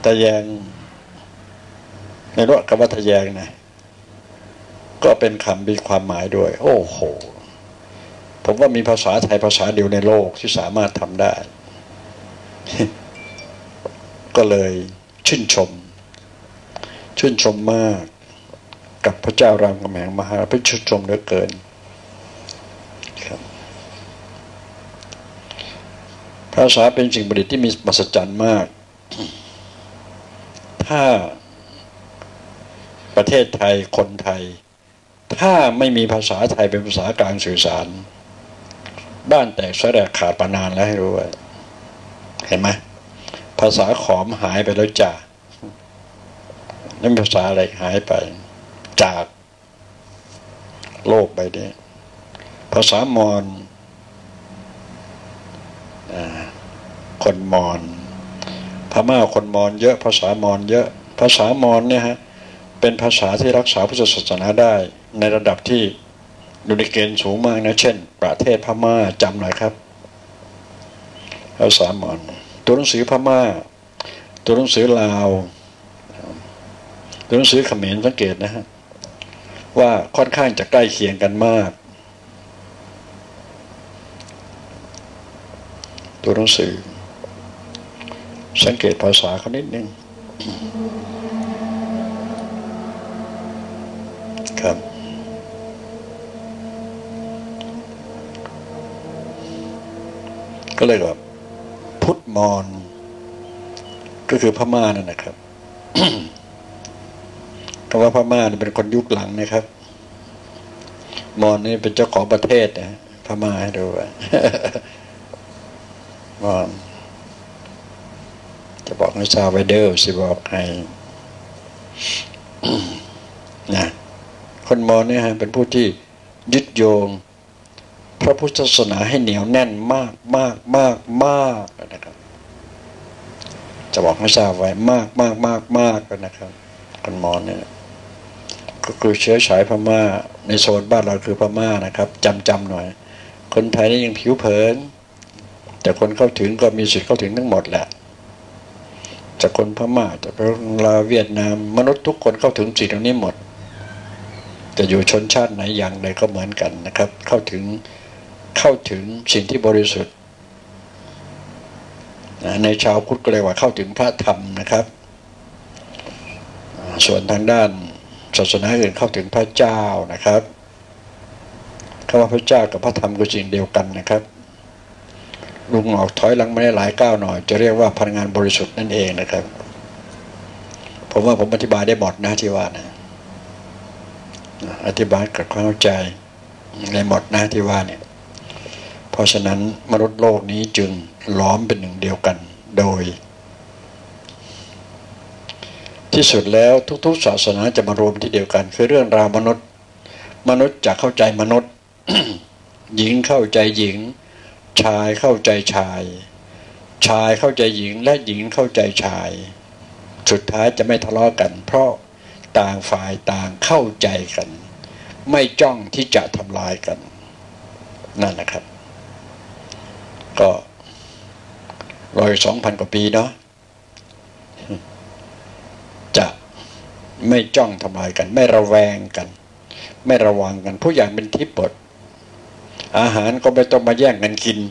ทะแยงในรถคำว่าทะแยงนะก็เป็นคำมีความหมายด้วยโอ้โหผมว่ามีภาษาไทยภาษาเดียวในโลกที่สามารถทำได้ ก็เลยชื่นชมมากกับพระเจ้ารามคำแหงมหาราชชื่นชมเหลือเกินครับภาษาเป็นสิ่งประดิษฐ์ที่มีมหัศจรรย์มากถ้าประเทศไทยคนไทยถ้าไม่มีภาษาไทยเป็นภาษากลางสื่อสารบ้านแตกสลายขาดปานานแล้วให้รู้ไว้เห็นไหมภาษาขอมหายไปแล้วจ้ะนั่นภาษาอะไรหายไปจากโลกใบนี้ภาษามอญคนมอญพม่าคนมอญเยอะภาษามอญเยอะภาษามอญเนี่ยฮะเป็นภาษาที่รักษาพุทธศาสนาได้ในระดับที่อยู่ในเกณฑ์สูงมากนะเช่นประเทศพม่าจำหน่อยครับภาษามอญตัวหนังสือพม่าตัวหนังสือลาวตัวหนังสือเขมรสังเกตนะฮะว่าค่อนข้างจะใกล้เคียงกันมากตัวหนังสือสังเกตภาษาเขานิดนึงครับก็เลยแบบพุทธมอญก็คือพม่านั่นนะครับ คำว่าพม่าเป็นคนยุคหลังนะครับมอญนี่เป็นเจ้าของประเทศนะพม่าให้ดูว่า มอญจะบอกให้ชาวไวเดอร์สิบอกให้ นะคนมอญเนี่ยฮะเป็นผู้ที่ยึดโยงพระพุทธศาสนาให้เหนียวแน่นมากนะครับจะบอกให้ทราบไว้มากนะครับคนมอญเนี่ยก็คือเชื้อสายพม่าในโซนบ้านเราคือพม่านะครับจำหน่อยคนไทยนี่ยังผิวเผินแต่คนเข้าถึงก็มีสิทธิ์เข้าถึงทั้งหมดแหละจากคนพม่าจากคนลาวเวียดนามมนุษย์ทุกคนเข้าถึงสิ่งเหล่านี้หมดจะอยู่ชนชาติไหนอย่างใดก็เหมือนกันนะครับเข้าถึงสิ่งที่บริสุทธิ์ในชาวพุทธก็เรียกว่าเข้าถึงพระธรรมนะครับส่วนทางด้านศาสนาอื่นเข้าถึงพระเจ้านะครับคำว่าพระเจ้ากับพระธรรมก็สิ่งเดียวกันนะครับลุงออกถอยหลังมาได้หลายก้าวหน่อยจะเรียกว่าพลังงานบริสุทธิ์นั่นเองนะครับผมว่าผมอธิบายได้หมดนะที่ว่านะอธิบายกับความเข้าใจในหมดนะที่ว่าเนี่ยเพราะฉะนั้นมนุษย์โลกนี้จึงล้อมเป็นหนึ่งเดียวกันโดยที่สุดแล้วทุกๆศาสนาจะมารวมที่เดียวกันคือเรื่องราวมนุษย์จะเข้าใจมนุษย์ หญิงเข้าใจหญิงชายเข้าใจชายเข้าใจหญิงและหญิงเข้าใจชายสุดท้ายจะไม่ทะเลาะกันเพราะต่างฝ่ายต่างเข้าใจกันไม่จ้องที่จะทำลายกันนั่นนะครับก็2,000 กว่าปีเนาะจะไม่จ้องทำลายกันไม่ระแวงกันไม่ระวังกันผู้อย่างเป็นทิพย์หมดอาหารก็ไม่ต้องมาแย่งกันกิน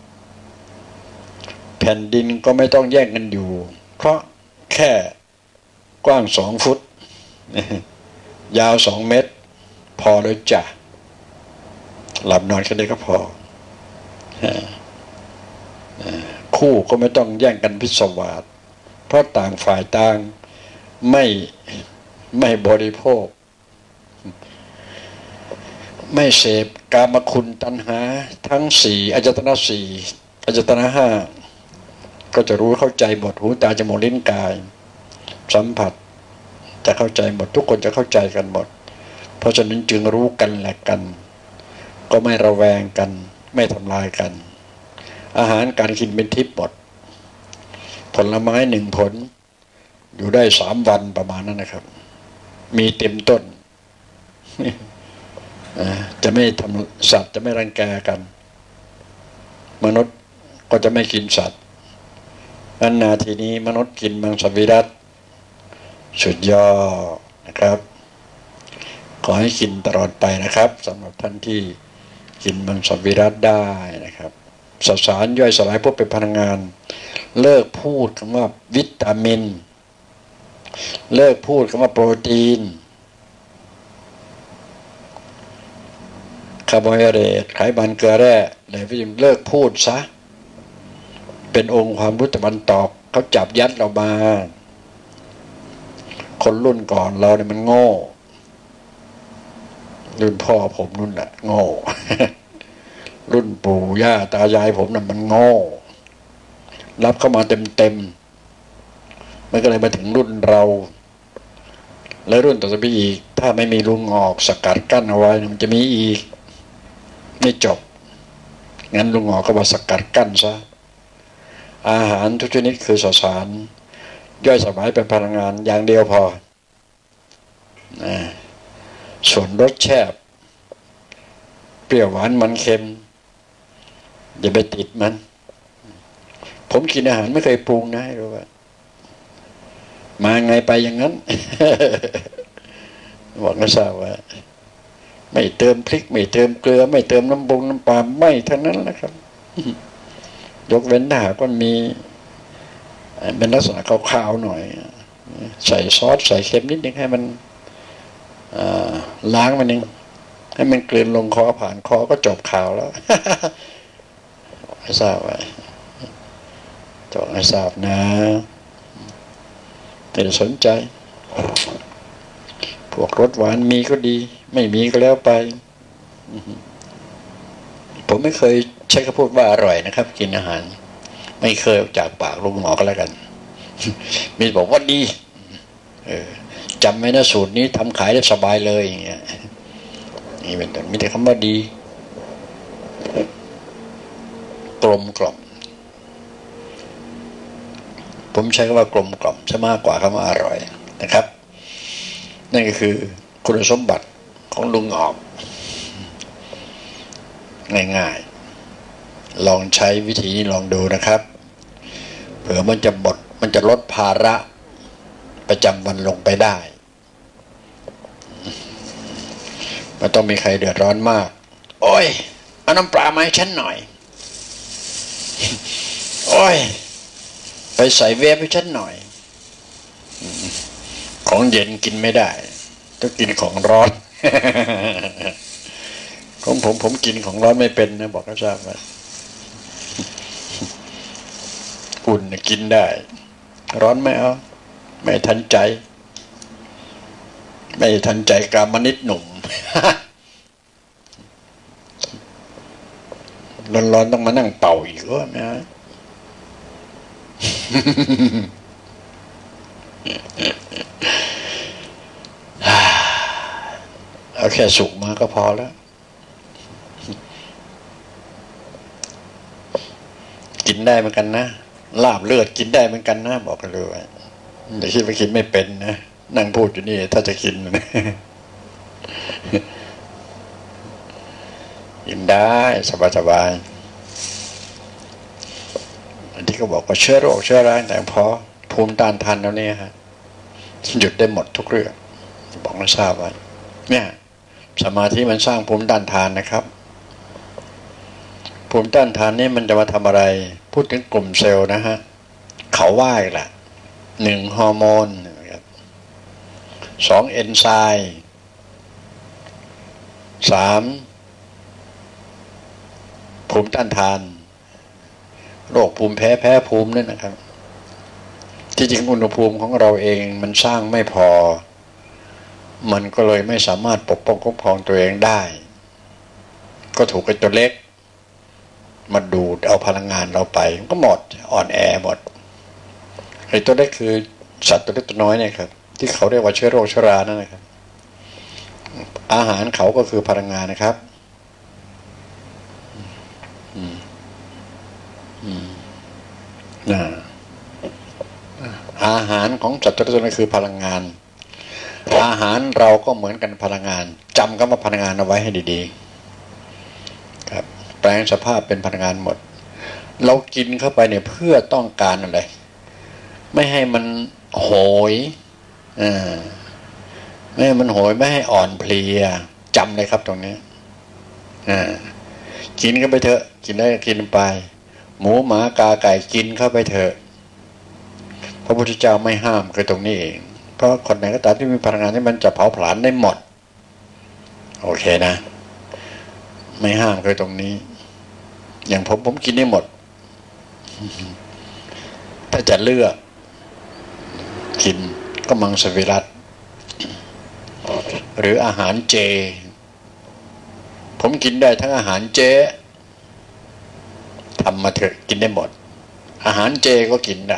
แผ่นดินก็ไม่ต้องแย่งกันอยู่เพราะแค่กว้าง2 ฟุตยาว2 เมตรพอเลยจ้ะหลับนอนแค่นี้ก็พอคู่ก็ไม่ต้องแย่งกันพิศวาสเพราะต่างฝ่ายต่างไม่บริโภคไม่เสพกามคุณตัณหาทั้ง4อายตนะ4อายตนะ5ก็จะรู้เข้าใจหมดหูตาจมูกลิ้นกายสัมผัสจะเข้าใจหมดทุกคนจะเข้าใจกันหมดเพราะฉะนั้นจึงรู้กันแหละกันก็ไม่ระแวงกันไม่ทำลายกันอาหารการกินเป็นทิพย์หมดผลไม้1 ผลอยู่ได้3 วันประมาณนั้นนะครับมีเต็มต้น จะไม่ทำสัตว์จะไม่รังแกกันมนุษย์ก็จะไม่กินสัตว์อันนาทีนี้มนุษย์กินมังสวิรัติสุดยอดนะครับขอให้กินตลอดไปนะครับสำหรับท่านที่กินมังสวิรัติได้นะครับสสารย่อยสลายพวกเป็นพลังงานเลิกพูดคำว่าวิตามินเลิกพูดคำว่าโปรตีนคาร์โบไฮเดรตไขมันเกลือแร่อะไรพวกนี้เลิกพูดซะเป็นองค์ความรู้ตะวันตกเขาจับยัดเรามาคนรุ่นก่อนเราเนี่ยมันโง่รุ่นพ่อผมนู่นแหละโง่ รุ่นปู่ย่าตายายผมน่ะมันโง่รับเข้ามาเต็มมันก็เลยมาถึงรุ่นเราและรุ่นต่อไปอีกถ้าไม่มีลุงออกสกัดกั้นเอาไว้มันจะมีอีกไม่จบงั้นลุงออกก็มาสกัดกั้นซะอาหารทุกชนิดคือสสารย่อยสลายเป็นพลังงานอย่างเดียวพอส่วนรสแซ่บเปรี้ยวหวานมันเค็มอย่าไปติดมันผมกินอาหารไม่เคยปรุงนะรู้ป่ะมาไงไปอย่างนั้น บอกนะทราบว่าไม่เติมพริกไม่เติมเกลือไม่เติมน้ำปรุงน้ำปลาไม่ทั้งนั้นแหละครับ ยกเว้นถ้าหากว่ามีเป็นลักษณะขาวๆหน่อยใส่ซอสใส่เค็มนิดนึงให้มันล้างมันนึงให้มันกลืนลงคอผ่านคอก็จบข่าวแล้ว ให้ทราบไว้จบให้ทราบนะแต่สนใจพวกรสหวานมีก็ดีไม่มีก็แล้วไปผมไม่เคยใช้คำพูดว่าอร่อยนะครับกินอาหารไม่เคยออกจากปากลุงหมอก็แล้วกัน มีบอกว่าดีจำไว้นะสูตรนี้ทำขายได้สบายเลยอย่างเงี้ยนี่เป็นต้นมีแต่คำว่าดีกลมกล่อมผมใช้คำว่ากลมกล่อมจะมากกว่าคำว่าอร่อยนะครับนั่นก็คือคุณสมบัติของลุงออกง่ายๆลองใช้วิธีนี้ลองดูนะครับเผื่อมันจะลดภาระประจำวันลงไปได้ไม่ต้องมีใครเดือดร้อนมากโอ้ยเอาน้ำปลามาให้ฉันหน่อยโอ้ยไปใส่เวฟให้ฉันหน่อยของเย็นกินไม่ได้ต้องกินของร้อน ของผมกินของร้อนไม่เป็นนะบอกให้ทราบว่าอุ่นกินได้ร้อนไม่เอาไม่ทันใจกามนิดหนุ่ม ร้อนๆต้องมานั่งเป่าอีกว่านะเอาแค่สุกมาก็พอแล้วกินได้เหมือนกันนะลาบเลือดกินได้เหมือนกันนะบอกกันเลยอย่าคิดว่ากินไม่เป็นนะนั่งพูดอยู่นี่ถ้าจะกินนะกินได้สบายอันที่เขาบอกว่าเชื้อโรคเชื้อร้ายแต่พอภูมิต้านทานแล้วเนี่ยฮะหยุดได้หมดทุกเรื่องบอกให้ทราบไว้เนี่ยสมาธิมันสร้างภูมิต้านทานนะครับภูมิต้านทานนี่มันจะมาทำอะไรพูดถึงกลุ่มเซลล์นะฮะเขาว่าอีกละ1ฮอร์โมนนะครับ2เอนไซม์3ภูมิต้านทานโรคภูมิแพ้ภูมินั่นนะครับที่จริงอุณหภูมิของเราเองมันสร้างไม่พอมันก็เลยไม่สามารถปกป้องคุ้มครองตัวเองได้ก็ถูกไอ้ตัวเล็กมาดูดเอาพลังงานเราไปก็หมดอ่อนแอหมดไอ้ตัวเล็กคือสัตว์ตัวเล็กตัวน้อยเนี่ยครับที่เขาเรียกว่าเชื้อโรคเชื้อรานั่นนะครับอาหารเขาก็คือพลังงานนะครับอาหารของสัตว์ตัวเล็กตัวน้อยคือพลังงานอาหารเราก็เหมือนกันพลังงานจำคำว่าพลังงานเอาไว้ให้ดีๆครับแปลงสภาพเป็นพลังงานหมดเรากินเข้าไปเนี่ยเพื่อต้องการอะไรไม่ให้มันโหยไม่ให้มันโหยไม่ให้อ่อนเพลียจำเลยครับตรงนี้กินก็ไปเถอะกินได้กินไปหมูหมากาไก่กินเข้าไปเถอะพระพุทธเจ้าไม่ห้ามคือตรงนี้เองเพราะคนไหนก็ตามที่มีพลังงานที่มันจะเผาผลาญได้หมดโอเคนะไม่ห้ามคือตรงนี้อย่างผมกินได้หมดถ้าจะเลือกกินก็มังสวิรัติหรืออาหารเจผมกินได้ทั้งอาหารเจทำมาเถอะกินได้หมดอาหารเจก็กินได้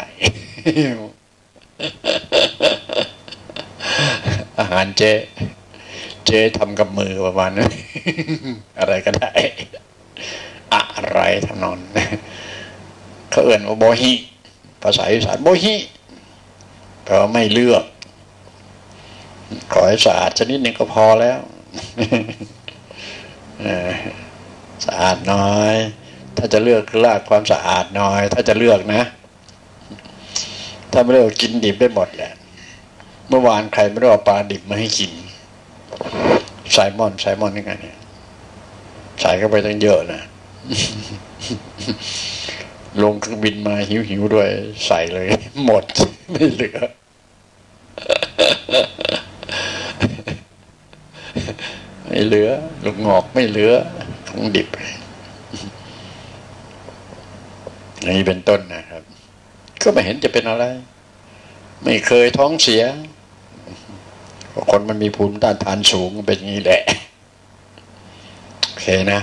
อาหารเจทำกับมือประมาณนั้น อะไรก็ได้อะไรทำนองเขาเอ่ยว่าโบฮิภาษาอีสานโบฮิแปลว่าไม่เลือกขอให้สะอาดชนิดหนึ่งก็พอแล้ว สะอาดน้อยถ้าจะเลือกลากความสะอาดน้อยถ้าจะเลือกนะถ้าไม่เลือกกินดิบได้หมดแหละเมื่อวานใครไม่ได้เอาปลาดิบมาให้กินไซมอนนี่ไงเนี่ยใส่เข้าไปตั้งเยอะนะ ลงเครื่องบินมาหิวด้วยใส่เลยหมดไม่เหลือ ไม่เหลือลูกงอกไม่เหลือของดิบอย่างนี้เป็นต้นนะครับก็ไม่เห็นจะเป็นอะไรไม่เคยท้องเสียคนมันมีภูมิต้านทานสูงเป็นอย่างนี้แหละโอเคนะ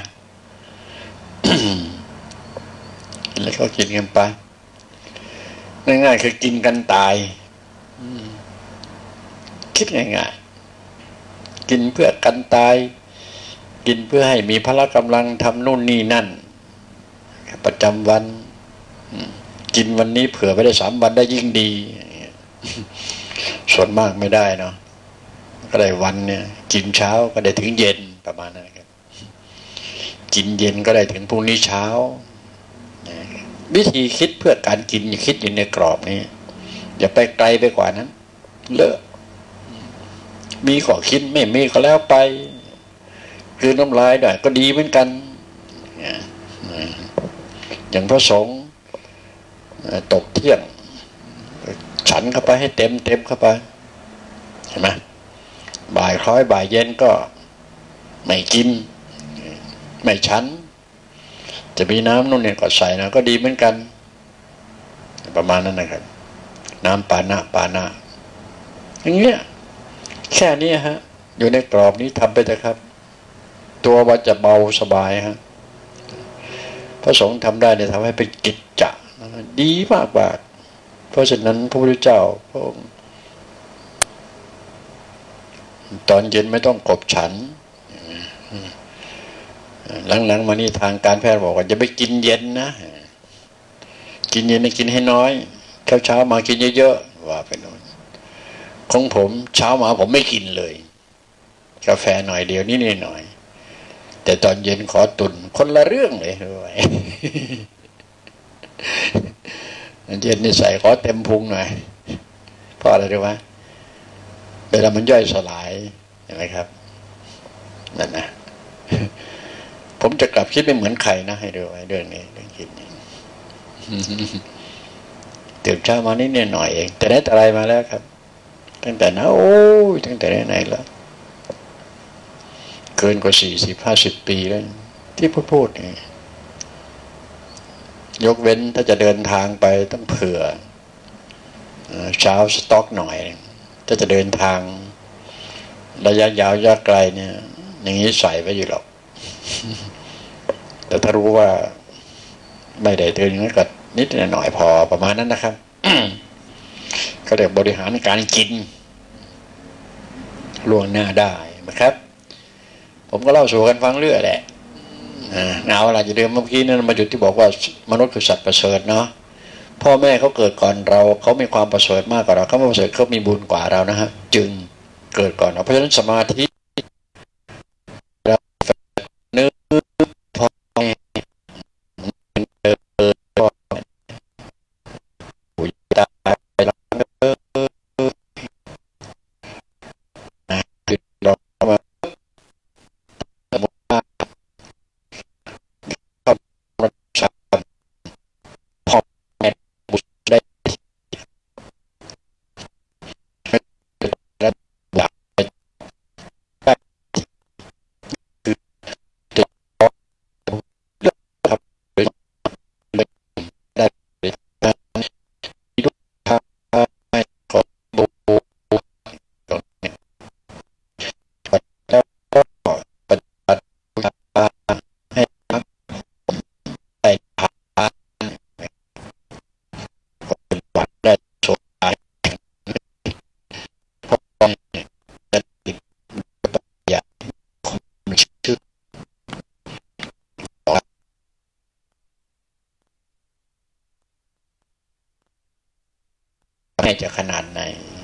แล้วก็กินกันไปง่ายๆคือกินกันตายคิดง่ายๆกินเพื่อกันตายกินเพื่อให้มีพละกำลังทำนู่นนี่นั่นประจำวันกินวันนี้เผื่อไปได้3 วันได้ยิ่งดีส่วนมากไม่ได้เนาะก็ได้วันเนี่ยกินเช้าก็ได้ถึงเย็นประมาณนั้นครับกินเย็นก็ได้ถึงพรุ่งนี้เช้าวิธีคิดเพื่อการกินอย่าคิดอยู่ในกรอบนี้อย่าไปไกลไปกว่านั้นเลิกมีขอคิดไม่มีก็แล้วไปคือน้ำลายได้ก็ดีเหมือนกันอย่างพระสงฆ์ตกเที่ยงฉันเข้าไปให้เต็มเข้าไปเห็นไหมบ่ายคล้อยบ่ายเย็นก็ไม่กินไม่ฉันจะมีน้ำนู่นเนี่ยก็ใส่นะก็ดีเหมือนกันประมาณนั้นนะครับน้ำปานะอย่างเงี้ยแค่นี้ฮะอยู่ในกรอบนี้ทำไปเถอะครับตัวว่าจะเบาสบายฮะพระสงฆ์ทำได้เนี่ยทำให้เป็นกิจจะดีมากเพราะฉะนั้นพระพุทธเจ้าพระองค์ตอนเย็นไม่ต้องกบฉันหลังๆมานี่ทางการแพทย์บอกว่าจะไปกินเย็นนะกินเย็นกินให้น้อยเช้ามากินเยอะๆว่าไปโน่นของผมเช้ามาผมไม่กินเลยกาแฟหน่อยเดียวนี่หน่อยแต่ตอนเย็นขอตุนคนละเรื่องเลยด้วยเย็นนี่ใส่ขอเต็มพุงหน่อยเพราะอะไรรู้ไหมเวลามันย่อยสลายเห็นไหมครับนั่นนะผมจะกลับคิดไม่เหมือนใครนะให้ดูไว้เรื่องนี้เรื่องคิดนี้ตื่นเช้ามานิดหน่อยเองแต่ได้อะไรมาแล้วครับตั้งแต่นะตั้งแต่ไหนแล้วเกินกว่า40-50 ปีแล้วที่พูดนี่ยกเว้นถ้าจะเดินทางไปต้องเผื่อเช้าสต็อกหน่อยถ้าจะเดินทางระยะยาวระยะไกลเนี่ยอย่างนี้ใส่ไว้อยู่หรอกแต่ถ้ารู้ว่าไม่ได้เดินอย่างนั้นก็นิดหน่อยพอประมาณนั้นนะครับ ก็เรียกบริหารการกินล่วงหน้าได้นะครับผมก็เล่าสู่กันฟังเรื่อยแหละเอาล่ะอย่าลืมเมื่อกี้นั้นมาจุดที่บอกว่ามนุษย์คือสัตว์ประเสริฐเนาะพ่อแม่เขาเกิดก่อนเราเขามีความประเสริฐมากกว่าเราเขาประเสริฐเขามีบุญกว่าเรานะฮะจึงเกิดก่อนเราเพราะฉะนั้นสมาธิเรานึกพอตายจะขนาดไหน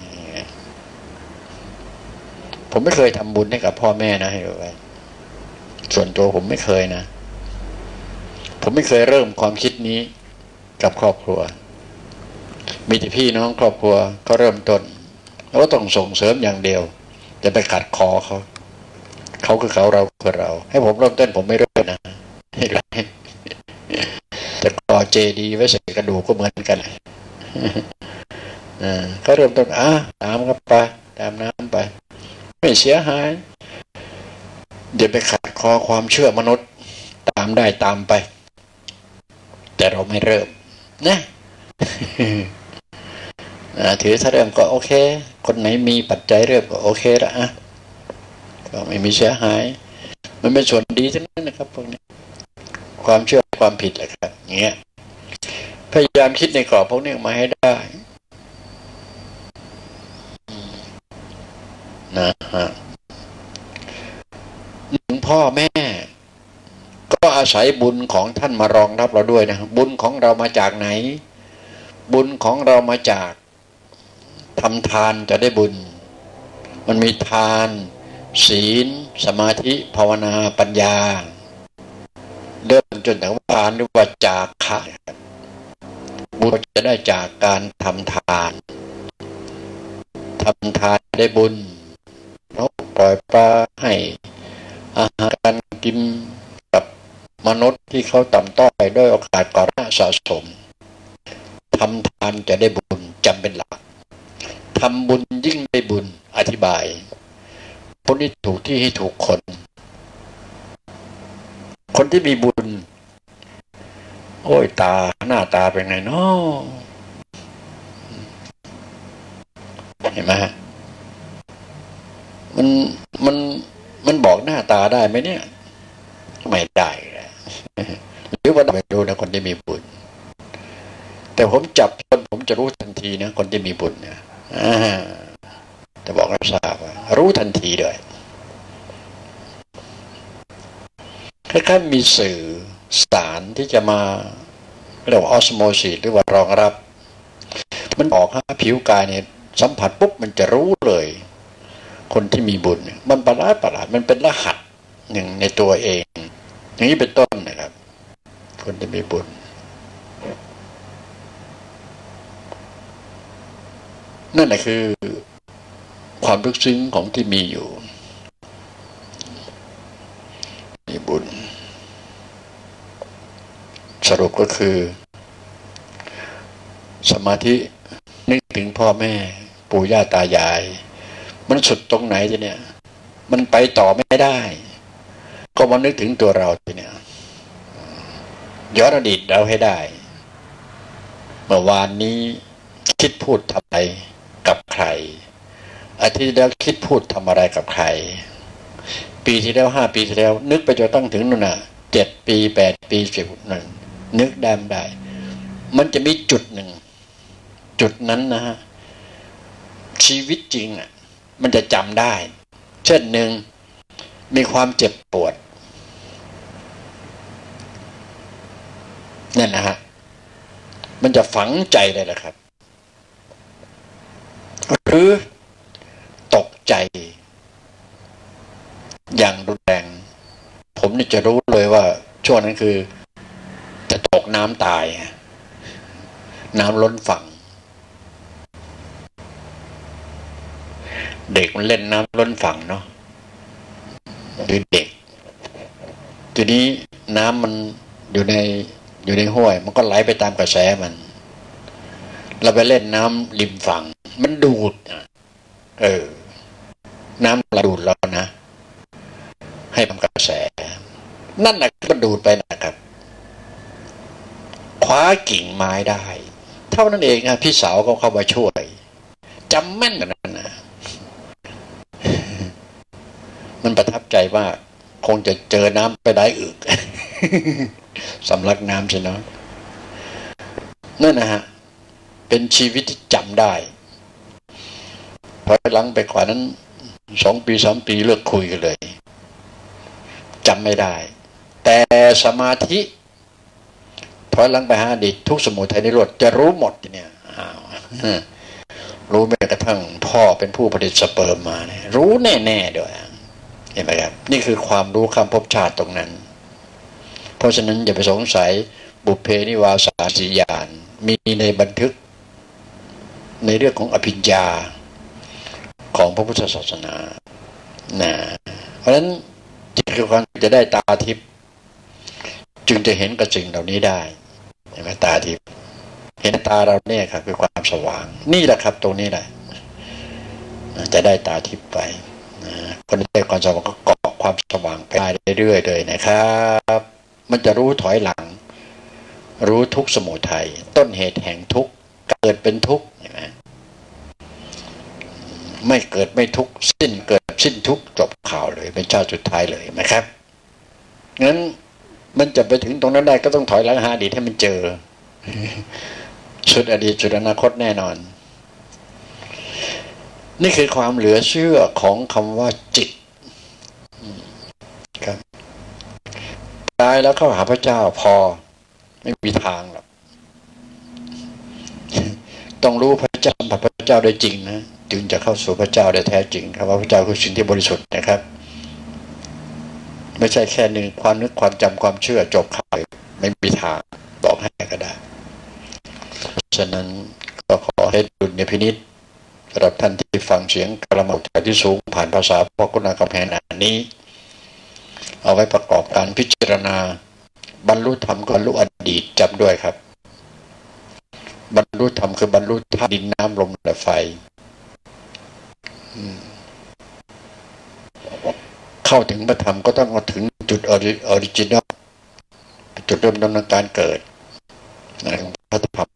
ผมไม่เคยทำบุญให้กับพ่อแม่นะให้ไว้ส่วนตัวผมไม่เคยนะผมไม่เคยเริ่มความคิดนี้กับครอบครัวมีแต่พี่น้องครอบครัวก็เริ่มต้นแล้วก็ต้องส่งเสริมอย่างเดียวจะไปขัดคอเขาคือเขาเราคือเราให้ผมเริ่มต้นผมไม่เริ่มนะให้ไรจะก่อเจดีย์ไว้ใส่กระดูกก็เหมือนกันเขาเริ่มต้นตามกันไปตามน้ำไปไม่เสียหายเดี๋ยวไปขัดคอความเชื่อมนุษย์ตามได้ตามไปแต่เราไม่เริ่มนะถือถ้าเริ่มก็โอเคคนไหนมีปัจจัยเริ่มก็โอเคละก็ไม่มีเสียหายมันเป็นส่วนดีทั้งนั้นนะครับพวกนี้ความเชื่อความผิดแหละครับอย่างเงี้ยพยายามคิดในกรอบพวกนี้มาให้ได้นะฮะหนึ่งพ่อแม่ก็อาศัยบุญของท่านมารองรับเราด้วยนะบุญของเรามาจากไหนบุญของเรามาจากทำทานจะได้บุญมันมีทานศีลสมาธิภาวนาปัญญาเริ่มจนถึงทานหรือว่าจาคะบุญจะได้จากการทำทานได้บุญเราปล่อยปลาให้อาหารการกินกับมนุษย์ที่เขาต่ำต้อยด้วยโอกาสก่อร่าสะสมทำทานจะได้บุญจำเป็นหลักทำบุญยิ่งได้บุญอธิบายพวกนี้ถูกที่ให้ถูกคนที่มีบุญโอ้ยหน้าตาเป็นไงเนาะเห็นไหมมันบอกหน้าตาได้ไหมเนี่ยไม่ได้หรือว่าไม่รู้นะคนที่มีบุญแต่ผมจับคนผมจะรู้ทันทีนะคนที่มีบุญเนี่ยจะบอกให้ทราบว่ารู้ทันทีเลยคล้ายๆมีสื่อสารที่จะมาเรียกว่าออสโมซิสหรือว่ารองรับมันออกผิวกายเนี่ยสัมผัสปุ๊บมันจะรู้เลยคนที่มีบุญมันประหลาดมันเป็นรหัสหนึ่งในตัวเองอย่างนี้เป็นต้นนะครับคนที่มีบุญนั่นแหละคือความลึกซึ้งของที่มีอยู่มีบุญสรุปก็คือสมาธินึกถึงพ่อแม่ปู่ย่าตายายมันสุดตรงไหนทีเนี่ยมันไปต่อไม่ได้ก็มานึกถึงตัวเราทีเนี่ยย้อนอดีตเราให้ได้เมื่อวานนี้คิดพูดทำอะไรกับใครอาทิตย์แล้วคิดพูดทำอะไรกับใครปีที่แล้ว5 ปีที่แล้วนึกไปจนตั้งถึงนู่นน่ะ7 ปี8 ปี10นั่นนึกได้มันจะมีจุดหนึ่งจุดนั้นนะฮะชีวิตจริงมันจะจำได้เช่นหนึ่งมีความเจ็บปวดนั่นนะฮะมันจะฝังใจเลยนะครับหรือตกใจอย่างรุนแรงผมนี่จะรู้เลยว่าช่วงนั้นคือจะตกน้ำตายน้ำล้นฝั่งเด็กมันเล่นน้ำล้นฝั่งเนาะหรือเด็กทีนี้น้ำมันอยู่ในห้วยมันก็ไหลไปตามกระแสมันเราไปเล่นน้ำริมฝั่งมันดูดน้ำไหลดูดเรานะให้ตามกระแสนั่นแหละมันดูดไปนะครับคว้ากิ่งไม้ได้เท่านั้นเองพี่สาวก็เข้ามาช่วยจำแม่นกันนะมันประทับใจว่าคงจะเจอน้ำไปได้อึกสำลักน้ำใช่ไหมนั่นนะฮะเป็นชีวิตที่จำได้พอหลังไปกว่านั้น2 ปี 3 ปีเลิกคุยกันเลยจำไม่ได้แต่สมาธิพอหลังไปหาอดีตทุกสมุทัยนิโรธจะรู้หมดเนี่ยรู้แม้กระทั่งพ่อเป็นผู้ผลิตสเปิร์มมาเนี่ยรู้แน่ๆด้วยเห็นไหมครับนี่คือความรู้ข้ามภพชาติตรงนั้นเพราะฉะนั้นอย่าไปสงสัยบุพเพนิวาสาสีญาณมีในบันทึกในเรื่องของอภิญญาของพระพุทธศาสนานะเพราะฉะนั้นจิตคือความจะได้ตาทิพย์จึงจะเห็นกับสิ่งเหล่านี้ได้เห็นไหมตาทิพย์เห็นตาเราเนี่ยครับคือความสว่างนี่แหละครับตรงนี้แหละจะได้ตาทิพย์ไปคนที่ได้ความสว่างก็เกาะความสว่างไปได้เรื่อยๆเลยนะครับมันจะรู้ถอยหลังรู้ทุกข์สมุทัยต้นเหตุแห่งทุกข์เกิดเป็นทุกข์เห็นไหมไม่เกิดไม่ทุกข์สิ้นเกิดสิ้นทุกข์จบข่าวเลยเป็นชาติสุดท้ายเลยนะครับงั้นมันจะไปถึงตรงนั้นได้ก็ต้องถอยหลังหาอดีตให้มันเจอสุดอดีตสุดอนาคตแน่นอนนี่คือความเหลือเชื่อของคำว่าจิตครับตายแล้วเข้าหาพระเจ้าพอไม่มีทางหรอกต้องรู้พระเจ้าสัมผัสพระเจ้าได้จริงนะจึงจะเข้าสู่พระเจ้าได้แท้จริงครับว่าพระเจ้าคือสิ่งที่บริสุทธิ์นะครับไม่ใช่แค่หนึ่งความนึกความจำความเชื่อจบข่าวไม่มีทางบอกให้ก็ได้ฉะนั้นก็ขอให้ดุลยพินิจสำหรับท่านที่ฟังเสียงกระหม่อมจากที่สูงผ่านภาษาพ่อคุณากำแพงนี้เอาไว้ประกอบการพิจารณาบรรลุธรรมก็บรรลุอดีตจำด้วยครับบรรลุธรรมคือบรรลุธาตุดินน้ำลมและไฟเข้าถึงพระธรรมก็ต้องมาถึงจุดออริจินอลจุดเริ่มต้นของการเกิดของพระธรรม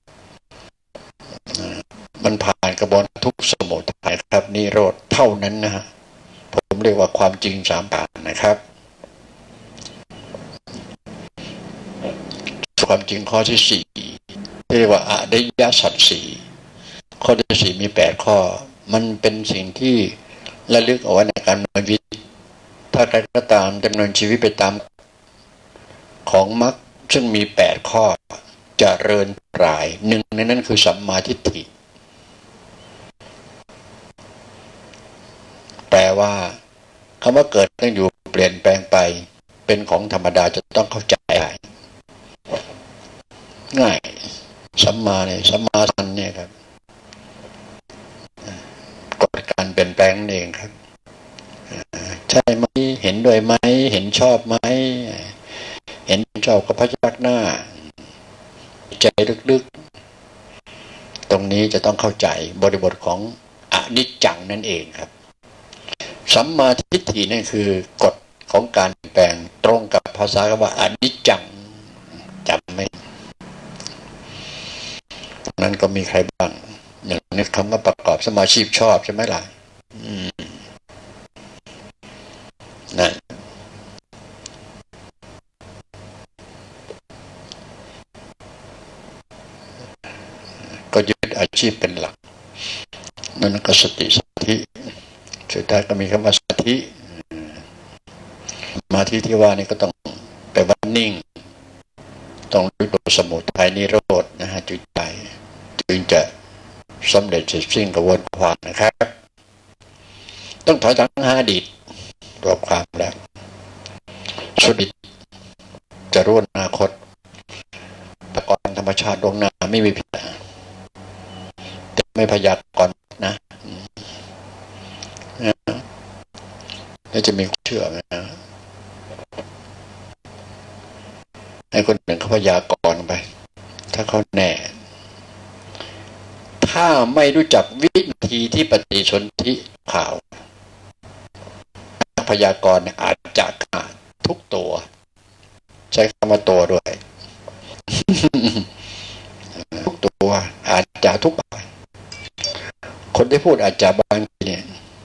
มันผ่านกระบวนทุกสมุทัยครับนิโรธเท่านั้นนะฮะผมเรียกว่าความจริงสามผ่านนะครับความจริงข้อที่สี่เรียกว่าอริยสัจสี่ข้อที่สี่มี8ข้อมันเป็นสิ่งที่ระลึกเอาไว้ในการดำเนินชีวิตถ้าใครก็ตามดำเนินชีวิตไปตามของมรรคซึ่งมี8ข้อเจริญรายหนึ่งในนั้นคือสัมมาทิฏฐิแปลว่าคำว่าเกิดตั้งอยู่เปลี่ยนแปลงไปเป็นของธรรมดาจะต้องเข้าใจง่ายสัมมาเนี่ยสัมมาสันเนี่ยครับกฎการเปลี่ยนแปลงเองครับใช่ไหมเห็นด้วยไหมเห็นชอบไหมเห็นชอบกับพยักหน้าใจลึกๆตรงนี้จะต้องเข้าใจบริบทของอนิจจังนั่นเองครับสัมมาทิฏฐินั่นคือกฎของการแปลงตรงกับภาษาคำว่าอนิจจังจำไหมนั้นก็มีใครบ้างอย่างนี้คำว่าประกอบสมาชีพชอบใช่ไหมล่ะนั่นก็ยึดอาชีพเป็นหลักนั่นก็สติสมาธิสุดท้ายก็มีคำว่าสมาธิสมาธิที่ว่านี่ก็ต้องแปลว่านิ่งต้องรู้ตัวสมุทัยนิโรธนะฮะจุดใจจึงจะสำเร็จเสร็จสิ้นกระบวนความนะครับต้องถอยหลังหาอดีตรวมความแล้วสุดจะรู้อนาคตประกอบธรรมชาติดวงหน้าไม่มีผิดแต่ไม่พยากรณ์นะแล้วจะมีเชื่อไหมนะให้คนหนึ่งเขาพยากรณ์ไปถ้าเขาแน่ถ้าไม่รู้จักวิธีที่ปฏิสนธิข่าวพยากรณ์อาจจะขาดทุกตัวใช้คำว่าตัวด้วย ทุกตัวอาจจะทุกคนที่พูดอาจจะบางทีเนี่ย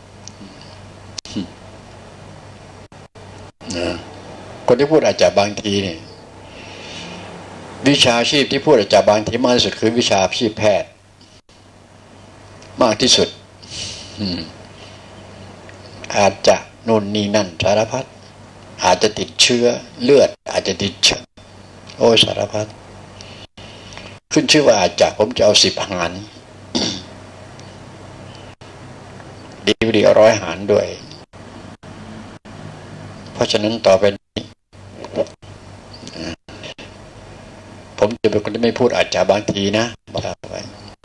คนที่พูดอาจจะบางทีเนี่ยวิชาชีพที่พูดอาจจะบางทีมากที่สุดคือวิชาชีพแพทย์มากที่สุดอาจจะนู่นนี่นั่นสารพัดอาจจะติดเชื้อเลือดอาจจะติดเชื้อโอ้สารพัดขึ้นชื่อว่าอาจจะผมจะเอา10 หาร DVD 100 หารด้วยเพราะฉะนั้นต่อไปนี้ผมจะเป็นคนที่ไม่พูดอาจจะบางทีนะบอกไป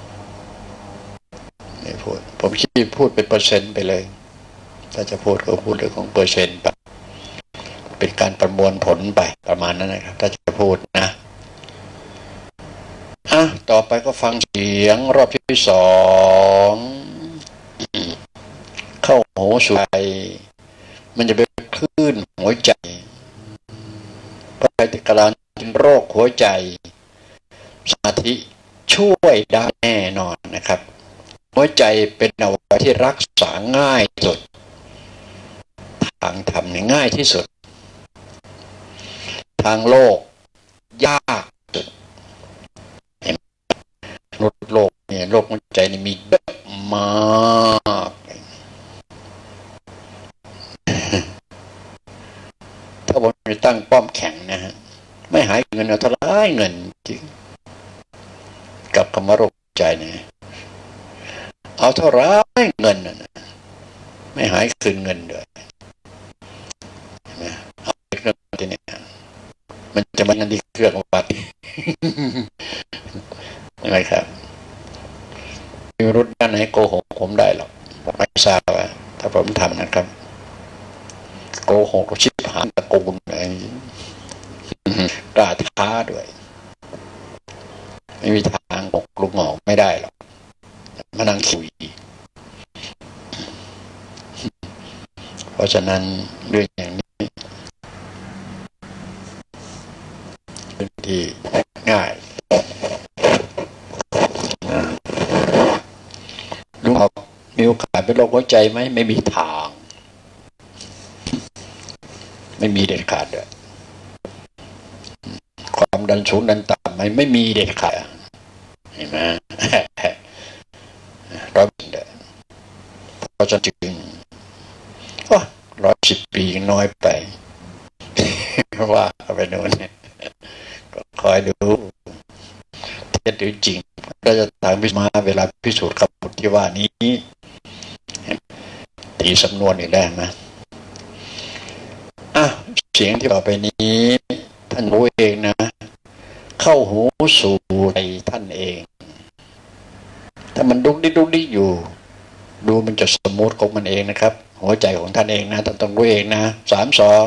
ไม่พูดผมคิดพูดเป็นเปอร์เซ็นต์ไปเลยถ้าจะพูดก็พูดเรื่องของเปอร์เซ็นต์ไปเป็นการประมวลผลไปประมาณนั้นนะครับถ้าจะพูดนะต่อไปก็ฟังเสียงรอบที่สองเข้าหูสู่ใจมันจะเป็นคลื่นหัวใจเพราะใครติดกำลังเป็นโรคหัวใจสมาธิช่วยได้แน่นอนนะครับหัวใจเป็นอวัยวะที่รักษาง่ายที่สุดทางธรรมเนี่ยง่ายที่สุดทางโลกยากสุดโลกเนี่ยโรคหัวใจนี่มีเยอะมากถ้าผมจะตั้งป้อมแข็งนะฮะไม่หายเงินเอาเท่าไรเงินจริงกับคำว่าโรคใจเนี่ยเอาเท่าไรเงินนะไม่หายคืนเงินด้วยเอาเครื่องที่เนี่ยมันจะมาเงินที่เครื่องวัดยังไงครับมีรุ่นด้านไหนโกหกผมได้หรอกผมไม่ทราบว่าถ้าผมทำนะครับโกหกชิบหายตะโกนอะไรกล้าท้าด้วยไม่มีทางบอกลุงหงอกไม่ได้หรอกมานั่งคุยเพราะฉะนั้นเรื่องอย่างนี้เป็นที่ง่ายลุงหงอกมีโอกาสเป็นโรคหัวใจไหมไม่มีทางไม่มีเด็ดขาดด้วยความดันสูงดันต่ำไม่มีเด็ดขาดเห็นไหม100%เพราะฉะนั้นจึง110 ปีน้อยไปว่าไปโน่นก็คอยดูเท็จหรือจริงก็จะทางพิมาเวลาพิสูจน์คำพูดที่ว่านี้ตีสำนวนอีกได้ไหมเสียงที่ต่อไปนี้ท่านรู้เองนะเข้าหูสู่ใจท่านเองถ้ามันดุกดิกอยู่ดูมันจะสมูทของมันเองนะครับหัวใจของท่านเองนะท่านต้องรู้เองนะ3 2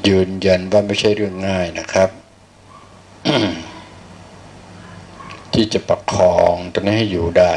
ยืนยันว่าไม่ใช่เรื่องง่ายนะครับ ที่จะประคองตัวนี้ให้อยู่ได้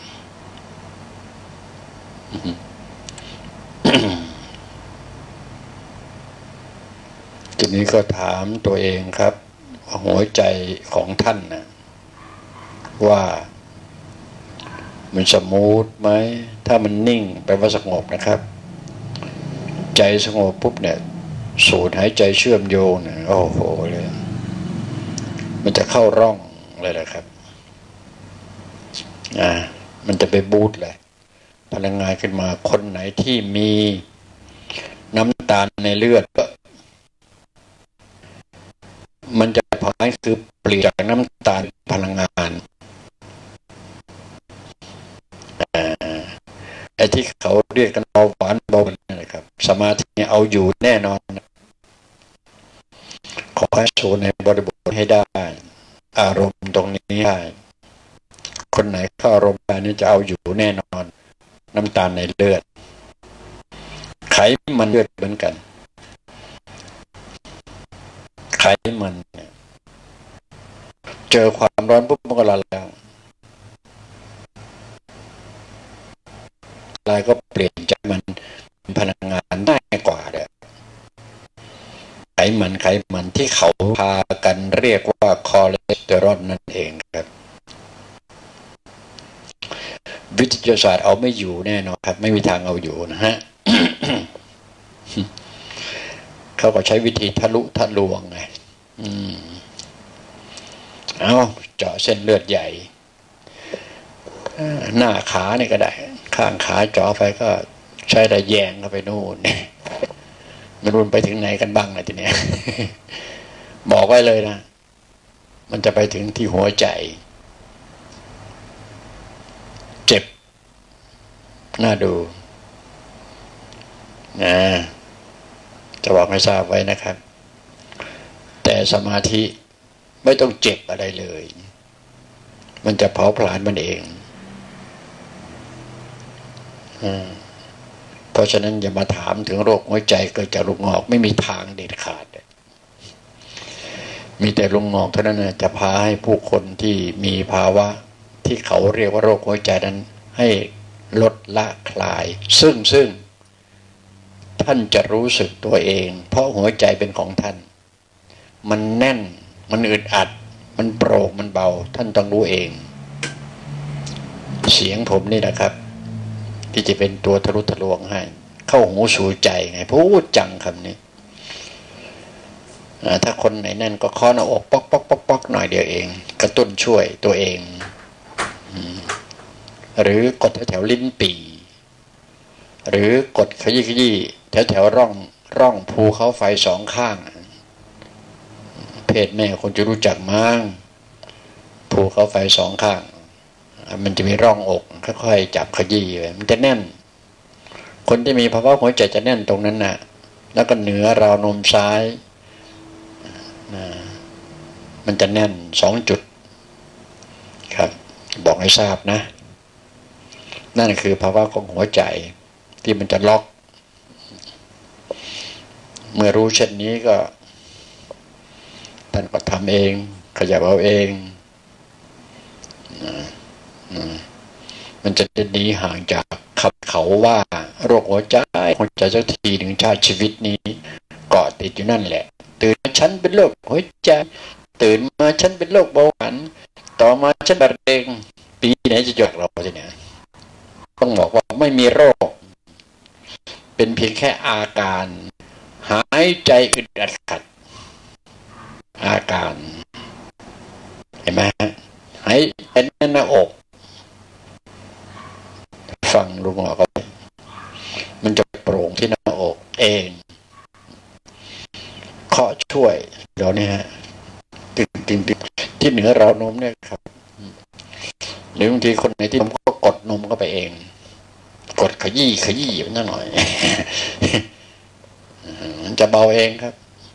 ทีนี้ก็ถามตัวเองครับหัวใจของท่านนะว่ามันสมูทไหมถ้ามันนิ่งแปลว่าสงบนะครับใจสงบปุ๊บเนี่ยสูดหายใจเชื่อมโยงเนี่ยโอ้โหเลยมันจะเข้าร่องเลยแหละครับมันจะไปบูตเลยพลังงานขึ้นมาคนไหนที่มีน้ำตาลในเลือดมันจะพายคือเปลี่ยนจากน้ำตาลพลังงานไอ้ที่เขาเรียกกันเบาหวานเบานี่แหละครับสมาธิเอาอยู่แน่นอนขอให้โชว์ในบริบทให้ได้อารมณ์ตรงนี้ได้คนไหนเข้าอารมณ์นี้จะเอาอยู่แน่นอนน้ำตาลในเลือดไขมันเลือดเหมือนกันไขมันเนี่ยเจอความร้อนปุ๊บมันก็ละลายก็เปลี่ยนจากมันพลังงานได้กว่าเลยไขมันที่เขาพากันเรียกว่าคอเลสเตอรอลนั่นเองครับวิทยาศาสตร์เอาไม่อยู่แน่นอนครับไม่มีทางเอาอยู่นะฮะ เขาก็ใช้วิธีทะลุทะลวงไงเอาเจาะเส้นเลือดใหญ่หน้าขาเนี่ยก็ได้ข้างขาเจาะไปก็ใช้ระแยงเข้าไปนู่นมันรุนไปถึงไหนกันบ้างนะทีเนี้ย บอกไว้เลยนะมันจะไปถึงที่หัวใจเจ็บน่าดูนะจะบอกให้ทราบไว้นะครับแต่สมาธิไม่ต้องเจ็บอะไรเลยมันจะเผาผลาญมันเองเพราะฉะนั้นอย่ามาถามถึงโรคหัวใจเกิดจากลูกงอกไม่มีทางเด็ดขาดมีแต่ลูกงอกเท่านั้นจะพาให้ผู้คนที่มีภาวะที่เขาเรียกว่าโรคหัวใจนั้นให้ลดละคลายซึ่งท่านจะรู้สึกตัวเองเพราะหัวใจเป็นของท่านมันแน่นมันอึดอัดมันโปร่งมันเบาท่านต้องรู้เองเสียงผมนี่นะครับที่จะเป็นตัวทะลุทะลวงให้เข้าหูสู่ใจไงพูดจังคำนี้ถ้าคนไหนนั่นก็เคาะหน้าอกป๊อกป๊อกป๊อกป๊อกหน่อยเดียวเองกระตุ้นช่วยตัวเองหรือกดแถวลิ้นปี่หรือกดขยี้แถวร่องภูเขาไฟสองข้างเพศแม่คนจะรู้จักมั้งภูเขาไฟสองข้างมันจะมีร่องอกค่อยๆจับขยี้ไปมันจะแน่นคนที่มีภาวะหัวใจจะแน่นตรงนั้นน่ะแล้วก็เหนือราวนมซ้ายมันจะแน่น2 จุดครับบอกให้ทราบนะนั่นคือภาวะของหัวใจที่มันจะล็อกเมื่อรู้เช่นนี้ก็ท่านก็ทำเองขยับเอาเองมันจะหนีห่างจากขับเขาว่าโรคหัวใจสักทีหนึ่งชาติชีวิตนี้เกาะติดอยู่นั่นแหละตื่นมาฉันเป็นโรคหัวใจตื่นมาฉันเป็นโรคเบาหวานต่อมาฉันมะเร็งปีไหนจะหยดเราสิเนี่ยต้องบอกว่าไม่มีโรคเป็นเพียงแค่อาการหายใจอึดอัดขัดอาการเห็นไหมหายใจแน่นหน้าอกฟังลุงหมอเขามันจะโปร่งที่หน้าอกเองเคาะช่วยเดี๋ยวนี้ฮะตึงที่เหนือราวนมเนี่ยครับหรือบางทีคนไหนที่นมก็กดนมเข้าไปเองกดขยี้มันหน่อย มันจะเบาเองครับ